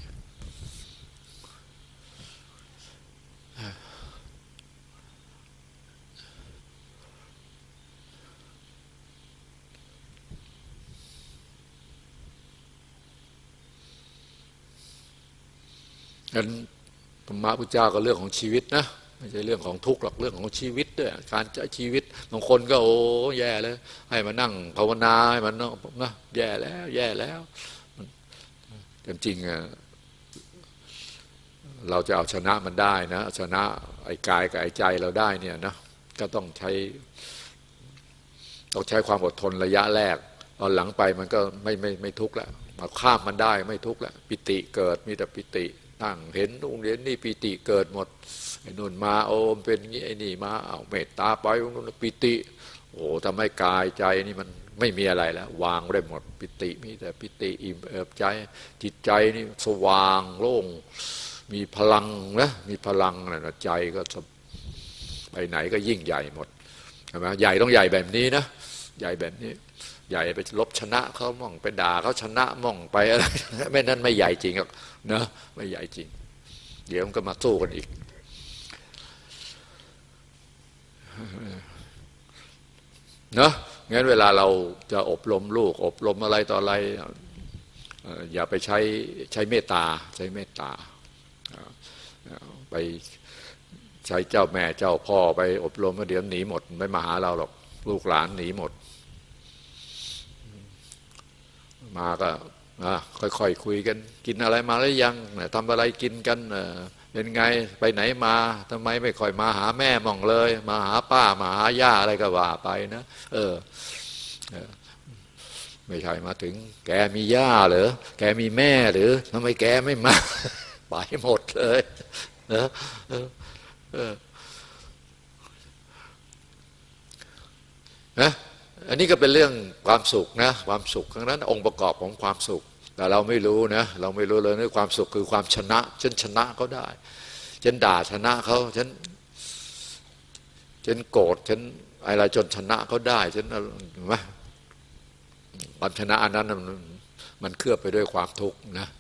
Speaker 1: งั้นธรรมะพุทธเจ้าก็เรื่องของชีวิตนะไม่ใช่เรื่องของทุกข์หรอกเรื่องของชีวิตด้วยการใช้ชีวิตบางคนก็โอ้แย่เลยให้มานั่งภาวนาให้มันนะแย่แล้วจริงๆเราจะเอาชนะมันได้นะชนะไอ้กายกับไอ้ใจเราได้เนี่ยนะก็ต้องใช้ความอดทนระยะแรกตอนหลังไปมันก็ไม่ทุกข์แล้วมาข้ามมันได้ไม่ทุกข์แล้วปิติเกิดมีแต่ปิตินั่งเห็นนู่นเห็นนี่ปิติเกิดหมดไอ้นู่นมาโอ้เป็นงี้ไอ้นี่มาเอาเมตตาไปนู่นปิติโอ้ทำให้กายใจนี่มันไม่มีอะไรแล้ววางได้หมดปิติมีแต่ปิติอิ่มเอิบใจจิตใจนี่สว่างโล่งมีพลังนะมีพลังนะใจก็ไปไหนก็ยิ่งใหญ่หมดใช่ไหมใหญ่ต้องใหญ่แบบนี้นะใหญ่แบบนี้ใหญ่ไปลบชนะเขาม่องไปด่าเขาชนะม่องไปอะไรไม่นั้นไม่ใหญ่จริงหรอกนะไม่ใหญ่จริงเดี๋ยวมันก็มาสู้กันอีกเนาะงั้นเวลาเราจะอบรมลูกอบรมอะไรต่ออะไรอย่าไปใช้เมตตาใช้เมตตาไปใช้เจ้าแม่เจ้าพ่อไปอบรมเดี๋ยวหนีหมดไม่มาหาเราหรอกลูกหลานหนีหมดมาก็ค่อยๆคุยกันกินอะไรมาแล้วยังทำอะไรกินกันเป็นไงไปไหนมาทำไมไม่ค่อยมาหาแม่มองเลยมาหาป้ามาหาย่าอะไรก็ว่าไปนะไม่ใช่มาถึงแกมีย่าหรือแกมีแม่หรือทำไมแกไม่มาไปหมดเลยนะอันนี้ก็เป็นเรื่องความสุขนะความสุขครั้งนั้นองค์ประกอบของความสุขแต่เราไม่รู้นะเราไม่รู้เลยว่าความสุขคือความชนะฉันชนะเขาได้ฉันด่าชนะเขาฉันโกรธฉันอะไรจนชนะเขาได้ฉันว่าความชนะอันนั้นมันเคลือบไปด้วยความทุกข์นะ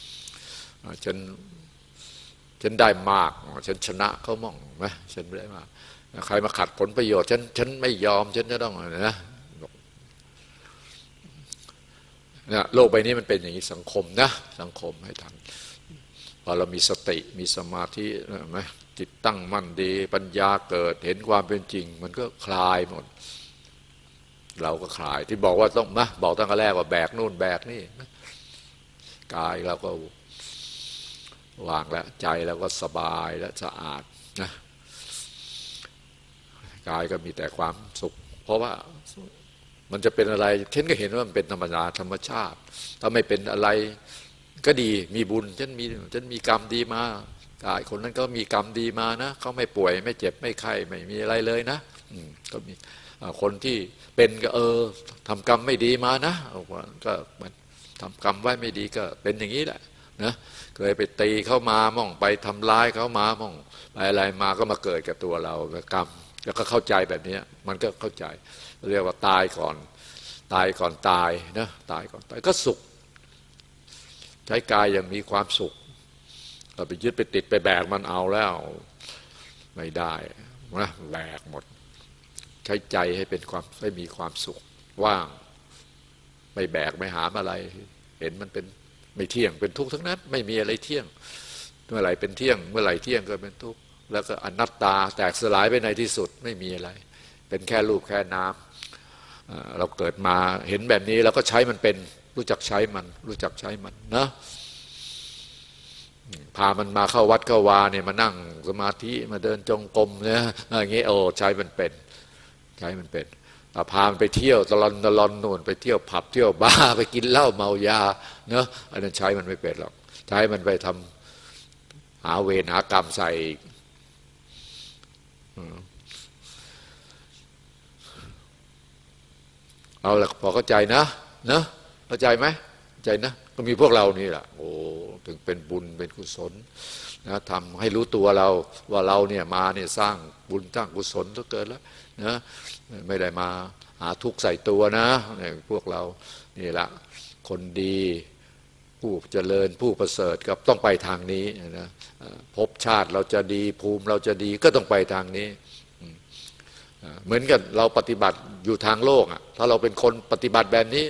Speaker 1: ฉันได้มากฉันชนะเขามั่งไหมฉันไม่ได้มากใครมาขัดผลประโยชน์ฉันไม่ยอมฉันจะต้องนะโลกใบนี้มันเป็นอย่างนี้สังคมนะสังคมให้ทันพอเรามีสติมีสมาธิไหมจิตตั้งมั่นดีปัญญาเกิดเห็นความเป็นจริงมันก็คลายหมดเราก็คลายที่บอกว่าต้องนะบอกตั้งแต่แรกว่าแบกนู่นแบกนี่กายเราก็วางแล้วใจเราก็สบายและสะอาดนะกายก็มีแต่ความสุขเพราะว่ามันจะเป็นอะไรฉันก็เห็นว่ามันเป็นธรรมดาธรรมชาติถ้าไม่เป็นอะไรก็ดีมีบุญฉันมีกรรมดีมากายคนนั้นก็มีกรรมดีมานะเขาไม่ป่วยไม่เจ็บไม่ไข้ไม่มีอะไรเลยนะก็มีคนที่เป็นก็ทำกรรมไม่ดีมานะก็มันทำกรรมไว้ไม่ดีก็เป็นอย่างนี้แหละนะเคยไปตีเข้ามาม่องไปทำร้ายเขามาม่องไปอะไรมาก็มาเกิดกับตัวเรากรรมแล้วก็เข้าใจแบบนี้มันก็เข้าใจเรียกว่าตายก่อนตายนะตายก่อนตายก็สุขใช้กายอย่างมีความสุขเราไปยึดไปติดไปแบกมันเอาแล้วไม่ได้นะแบกหมดใช้ใจให้เป็นความให้มีความสุขว่างไม่แบกไม่หามอะไรเห็นมันเป็นไม่เที่ยงเป็นทุกข์ทั้งนั้นไม่มีอะไรเที่ยงเมื่อไหร่เป็นเที่ยงเมื่อไหร่เที่ยงก็เป็นทุกข์แล้วก็อนัตตาแตกสลายไปในที่สุดไม่มีอะไรเป็นแค่รูปแค่น้ำเราเกิดมาเห็นแบบนี้เราก็ใช้มันเป็นรู้จักใช้มันนะพามันมาเข้าวัดเข้าวาเนี่ยมานั่งสมาธิมาเดินจงกรมเนี่ยอย่างงี้โอ้ใช้มันเป็นพามันไปเที่ยวตลอนนู่นไปเที่ยวผับเที่ยวบาร์ไปกินเหล้าเมายาเนาะอันนั้นใช้มันไม่เป็นหรอกใช้มันไปทำหาเวรหากรรมใส่เอาละพอเข้าใจนะเข้าใจไหมเข้าใจนะก็มีพวกเรานี่แหละโอ้ถึงเป็นบุญเป็นกุศลนะทำให้รู้ตัวเราว่าเราเนี่ยมาเนี่ยสร้างบุญสร้างกุศลทุกเกินแล้วนะไม่ได้มาหาทุกข์ใส่ตัวนะพวกเรานี่แหละคนดีผู้เจริญผู้ประเสริฐก็ต้องไปทางนี้นะภพชาติเราจะดีภูมิเราจะดีก็ต้องไปทางนี้เหมือนกันเราปฏิบัติอยู่ทางโลกถ้าเราเป็นคนปฏิบัติแบบนี้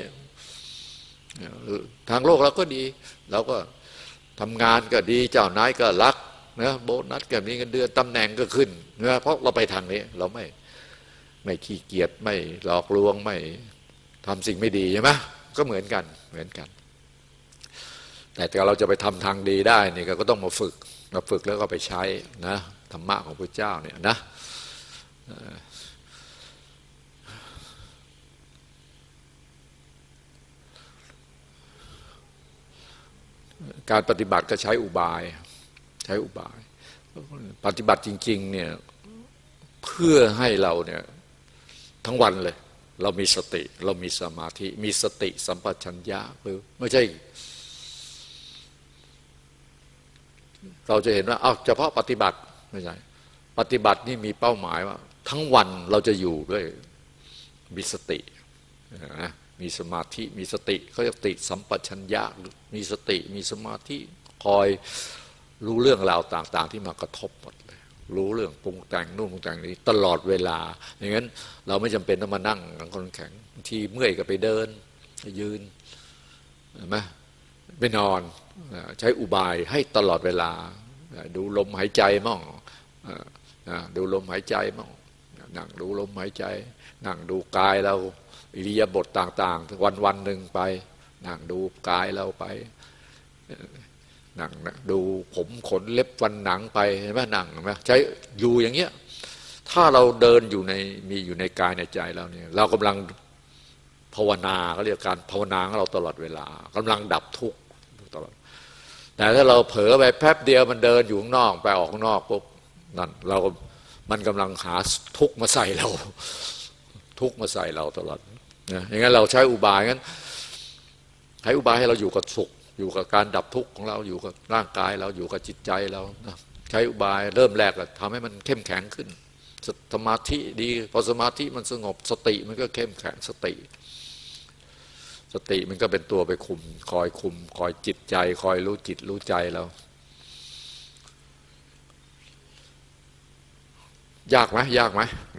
Speaker 1: ทางโลกเราก็ดีเราก็ทำงานก็ดีเจ้านายก็รักนะโบนัสก็มีเงินเดือนตำแหน่งก็ขึ้นนะเพราะเราไปทางนี้เราไม่ขี้เกียจไม่หลอกลวงไม่ทำสิ่งไม่ดีใช่ไหมก็เหมือนกันแต่เราจะไปทำทางดีได้นี่ก็ต้องมาฝึกแล้วก็ไปใช้นะธรรมะของพระเจ้าเนี่ยนะการปฏิบัติก็ใช้อุบายปฏิบัติจริงๆเนี่ยเพื่อให้เราเนี่ยทั้งวันเลยเรามีสติเรามีสมาธิมีสติสัมปชัญญะคือไม่ใช่เราจะเห็นว่าเฉพาะปฏิบัติไม่ใช่ปฏิบัตินี่มีเป้าหมายว่าทั้งวันเราจะอยู่ด้วยมีสตินะมีสมาธิมีสติเขาเรียกสติสัมปชัญญะมีสติมีสมาธิคอยรู้เรื่องราวต่างๆที่มากระทบหมดเลยรู้เรื่องปรุงแต่งนู่นปรุงแต่งนี้ตลอดเวลาอย่างนั้นเราไม่จำเป็นต้องมานั่งหลังคนแข็งบางทีเมื่อยก็ไปเดินยืนเห็นไหมไปนอนใช้อุบายให้ตลอดเวลาดูลมหายใจมั่งดูลมหายใจมั่งนั่งดูลมหายใจนั่งดูกายเราอิริยาบถต่างๆวันหนึ่งไปนั่งดูกายเราไปนั่งดูผมขนเล็บฟันหนังไปเห็นไหมนั่งเห็นไหมใช้อยู่อย่างเงี้ยถ้าเราเดินมีอยู่ในกายในใจเราเนี่ยเรากำลังภาวนาเขาเรียกการภาวนาของเราตลอดเวลากำลังดับทุกข์ตลอดแต่ถ้าเราเผลอไปแป๊บเดียวมันเดินอยู่ข้างนอกไปออกข้างนอกปุ๊บนั่นมันกำลังหาทุกข์มาใส่เราตลอดนะอย่างนั้นเราใช้อุบายงั้นให้อุบายให้เราอยู่กับสุขอยู่กับการดับทุกข์ของเราอยู่กับร่างกายเราอยู่กับจิตใจเราใช้อุบายเริ่มแรกก็ทำให้มันเข้มแข็งขึ้นสมาธิดีพอสมาธิมันสงบสติมันก็เข้มแข็งสติมันก็เป็นตัวไปคุมคอยจิตใจคอยรู้จิตรู้ใจเรายากไหมยาก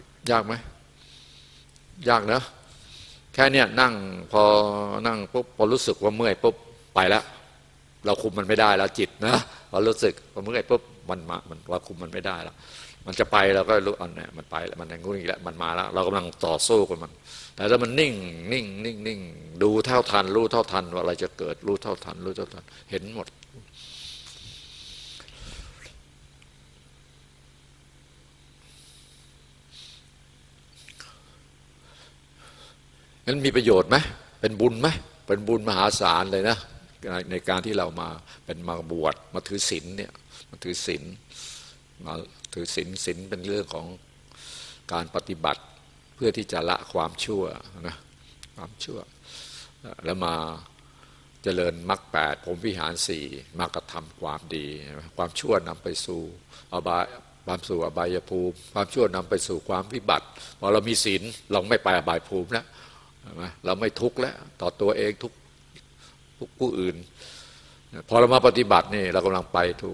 Speaker 1: นะแค่เนี้ยนั่งพอนั่งปุ๊บพอรู้สึกว่าเมื่อยปุ๊บไปแล้วเราคุมมันไม่ได้แล้วจิตนะพอรู้สึกพอเมื่อยปุ๊บมันว่าคุมมันไม่ได้แล้วมันจะไปเราก็รู้เนี่ยมันไปแล้วมันอย่างงู้นอีกแล้วมันมาแล้วเรากำลังต่อสู้กับมันแต่ถ้ามันนิ่งดูเท่าทันรู้เท่าทันว่าอะไรจะเกิดรู้เท่าทันเห็นหมดนั้นมีประโยชน์ไหมเป็นบุญไหมเป็นบุญมหาศาลเลยนะในการที่เรามาบวชมาถือศีลเนี่ยมาถือศีลเป็นเรื่องของการปฏิบัติเพื่อที่จะละความชั่วนะความชั่วแล้วมาเจริญมรรค8พรหมวิหาร4มากระทำความดีความชั่วนำไปสู่อบายภูมิความชั่วนำไปสู่ความวิบัติพอเรามีศีลเราไม่ไปอบายภูมิแล้วเราไม่ทุกข์แล้วต่อตัวเองทุกผู้อื่นพอเรามาปฏิบัตินี่เรากำลังไปถูก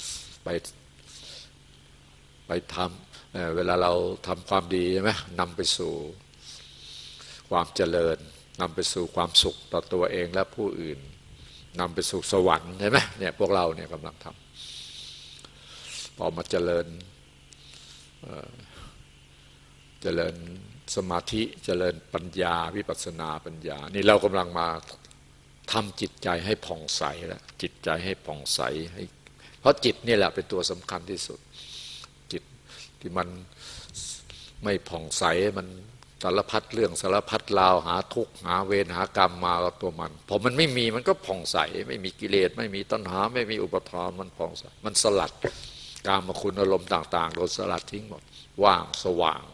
Speaker 1: ไปทำเวลาเราทำความดีใช่ไหมนำไปสู่ความเจริญนำไปสู่ความสุขต่อตัวเองและผู้อื่นนำไปสู่สวรรค์ใช่ไหมเนี่ยพวกเราเนี่ยกำลังทำพอมาเจริญสมาธิเจริญปัญญาวิปัสสนาปัญญานี่เรากำลังมาทำจิตใจให้ผ่องใสแล้วจิตใจให้ผ่องใสเพราะจิตนี่แหละเป็นตัวสำคัญที่สุดจิตที่มันไม่ผ่องใสมันสารพัดเรื่องสารพัดราวหาทุกข์หาเวรหากรรมมากับตัวมันพอมันไม่มีมันก็ผ่องใสไม่มีกิเลสไม่มีตัณหาไม่มีอุปทานมันผ่องใสมันสลัดกามคุณอารมณ์ต่างๆโดนสลัดทิ้งหมดว่างสว่าง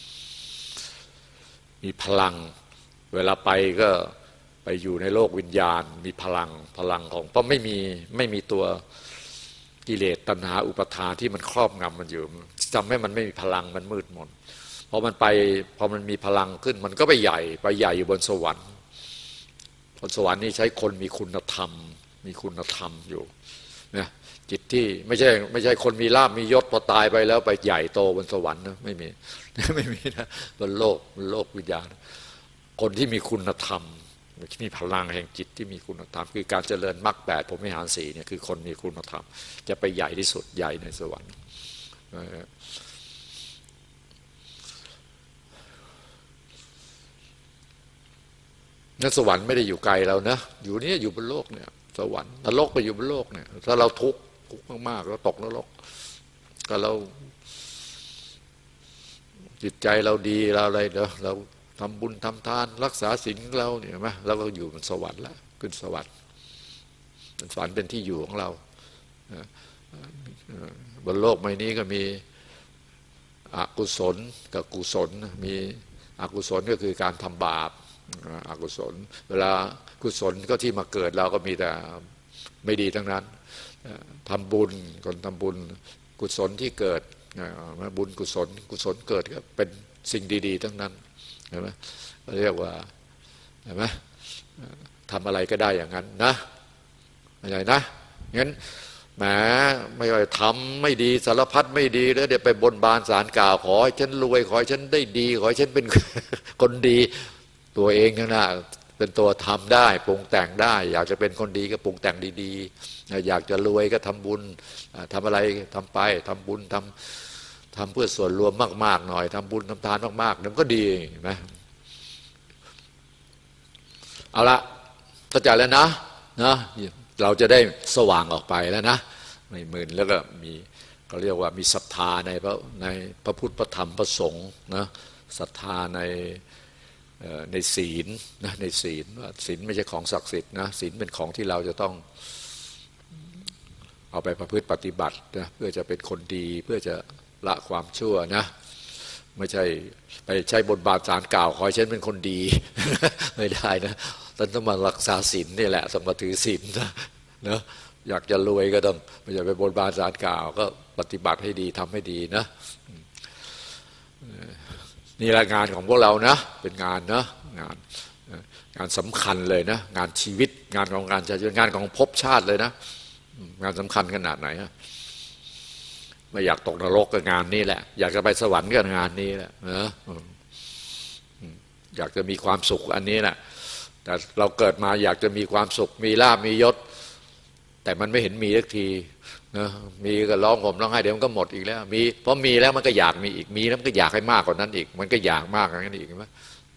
Speaker 1: มีพลังเวลาไปก็ไปอยู่ในโลกวิญญาณมีพลังของเพราะไม่มีตัวกิเลสตัณหาอุปทานที่มันครอบงำมันอยู่ทำให้มันไม่มีพลังมันมืดมนพอมันมีพลังขึ้นมันก็ไปใหญ่อยู่บนสวรรค์บนสวรรค์นี่ใช้คนมีคุณธรรมอยู่นะจิตที่ไม่ใช่คนมีลาภมียศพอตายไปแล้วไปใหญ่โตบนสวรรค์นะไม่มีนะบนโลกวิญญาณคนที่มีคุณธรรมมีพลังแห่งจิตที่มีคุณธรรมคือการเจริญมรรค8พรหมวิหาร4เนี่ยคือคนมีคุณธรรมจะไปใหญ่ที่สุดใหญ่ในสวรรค์นั่นสวรรค์ไม่ได้อยู่ไกลเรานะอยู่นี่อยู่บนโลกเนี่ยสวรรค์นรกไปอยู่บนโลกเนี่ยถ้าเราทุกข์มากๆเราตกนรกก็เราจิตใจเราดีเราอะไรเนาะเราทำบุญทำทานรักษาศีลของเราเนี่ยไหมเราก็อยู่บนสวรรค์แล้วขึ้นสวรรค์สวรรค์เป็นที่อยู่ของเราบนโลกใบนี้ก็มีอกุศลกับกุศลมีอกุศลก็คือการทำบาปอกุศลเวลากุศลก็ที่มาเกิดเราก็มีแต่ไม่ดีทั้งนั้นทำบุญคนทำบุญกุศลที่เกิดบุญกุศลเกิดก็เป็นสิ่งดีๆทั้งนั้นเห็นไหมเรียกว่าเห็นไหมทำอะไรก็ได้อย่างนั้นนะอะไรนะงั้นแหมไม่ว่าทำไม่ดีสารพัดไม่ดีแล้วเดี๋ยวไปบนบานศาลกล่าวขอให้ฉันรวยขอให้ฉันได้ดีขอให้ฉันเป็นคนดีตัวเองข้างหน้าเป็นตัวทำได้ปรุงแต่งได้อยากจะเป็นคนดีก็ปรุงแต่งดีๆอยากจะรวยก็ทำบุญทำอะไรทำไปทำบุญทำเพื่อส่วนรวมมากๆหน่อยทำบุญทำทานมากๆมันก็ดีไหมเอาละเข้าใจแล้วนะเราจะได้สว่างออกไปแล้วนะไม่มึนแล้วก็มีเขาเรียกว่ามีศรัทธาในพระพุทธพระธรรมพระสงฆ์นะศรัทธาในศีลนะในศีลว่าศีลไม่ใช่ของศักดิ์สิทธิ์นะศีลเป็นของที่เราจะต้องเอาไปประพฤติปฏิบัตินะเพื่อจะเป็นคนดีเพื่อจะละความชั่วนะไม่ใช่ไปใช้บทบาทศาลกล่าวขอให้ฉันเป็นคนดีไม่ได้นะต้องมารักษาศีลนี่แหละต้องมาถือศีลนะอยากจะรวยก็ต้องไม่ใช่ไปบทบาทศาลกล่าวก็ปฏิบัติให้ดีทำให้ดีนะนี่แหละงานของพวกเรานะเป็นงานนะงานสำคัญเลยนะงานชีวิตงานของการใช้ชีวิตงานของภพชาติเลยนะงานสำคัญขนาดไหนไม่อยากตกนรกก็งานนี้แหละอยากจะไปสวรรค์ก็งานนี้แหละนะอยากจะมีความสุขอันนี้แหละแต่เราเกิดมาอยากจะมีความสุขมีลาภมียศแต่มันไม่เห็นมีสักทีนะมีก็ร้องห่มร้องไห้เดี๋ยวมันก็หมดอีกแล้วมีเพราะมีแล้วมันก็อยากมีอีกมีแล้วมันก็อยากให้มากกว่านั้นอีกมันก็อยากมากกว่านั้นอีกเห็นไหม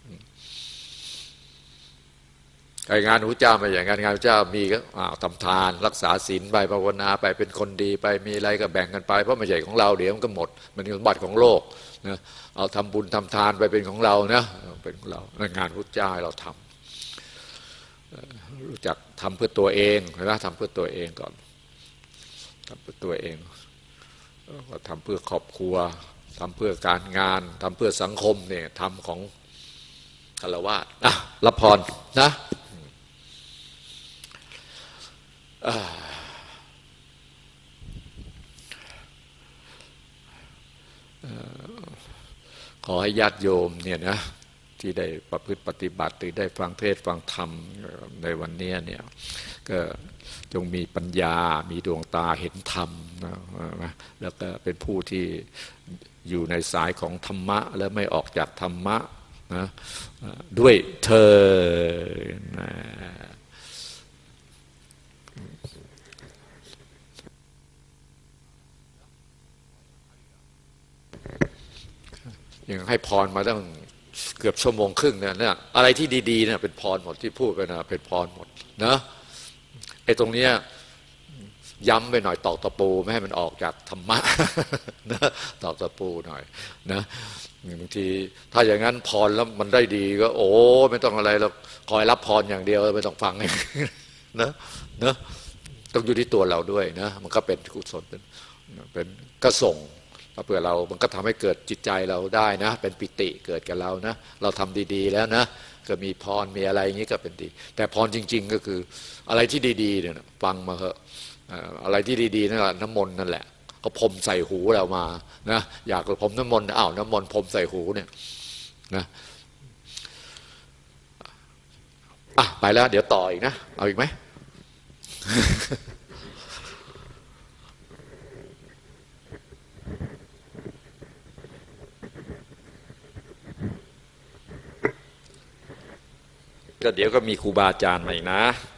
Speaker 1: งานพระเจ้าไม่อย่างงานพระเจ้ามีก็ทำทานรักษาศีลไปภาวนาไปเป็นคนดีไปมีอะไรก็แบ่งกันไปเพราะไม่ใช่ของเราเดี๋ยวมันก็หมดมันเป็นสมบัติของโลกนะเอาทำบุญทำทานไปเป็นของเรานะเป็นของเรางานพระเจ้าเราทำรู้จักทำเพื่อตัวเองนะทำเพื่อตัวเองก่อนทำเพื่อตัวเองว่าทำเพื่อครอบครัวทำเพื่อการงานทำเพื่อสังคมเนี่ยทำของฆราวาสรับพรนะขอให้ญาติโยมเนี่ยนะที่ได้ประพฤติปฏิบัติหรือได้ฟังเทศน์ฟังธรรมในวันนี้เนี่ยก็จงมีปัญญามีดวงตาเห็นธรรมนะแล้วก็เป็นผู้ที่อยู่ในสายของธรรมะและไม่ออกจากธรรมะนะด้วยเธอนะยังให้พรมาตั้งเกือบชั่วโมงครึ่งเนี่ยอะไรที่ดีๆเนี่ยเป็นพรหมดที่พูดไปนะเป็นพรหมดนะไอ้ตรงเนี้ยย้ำไปหน่อยตอกตะปูไม่ให้มันออกจากธรรมะ นะตอกตะปูหน่อยนะบางทีถ้าอย่างนั้นพรแล้วมันได้ดีก็โอ้ไม่ต้องอะไรเราคอยรับพรอย่างเดียวไม่ต้องฟัง นะนะต้องอยู่ที่ตัวเราด้วยนะมันก็เป็นกุศลเป็นก็ส่งเพื่อเรามันก็ทำให้เกิดจิตใจเราได้นะเป็นปิติเกิดกับเรานะเราทำดีๆแล้วนะก็มีพรมีอะไรอย่างนี้ก็เป็นดีแต่พรจริงๆก็คืออะไรที่ดีๆเนี่ยฟังมาเถอะอะไรที่ดีๆนั่นแหละน้ำมนต์นั่นแหละก็พรมใส่หูเรามานะอยากพรมน้ำมนต์อ้าวน้ำมนต์พรมใส่หูเนี่ยนะอ่ะไปแล้วเดี๋ยวต่ออีกนะเอาอีกไหม
Speaker 2: ก็เดี๋ยวก็มีครูบาอาจารย์มาอีกนะ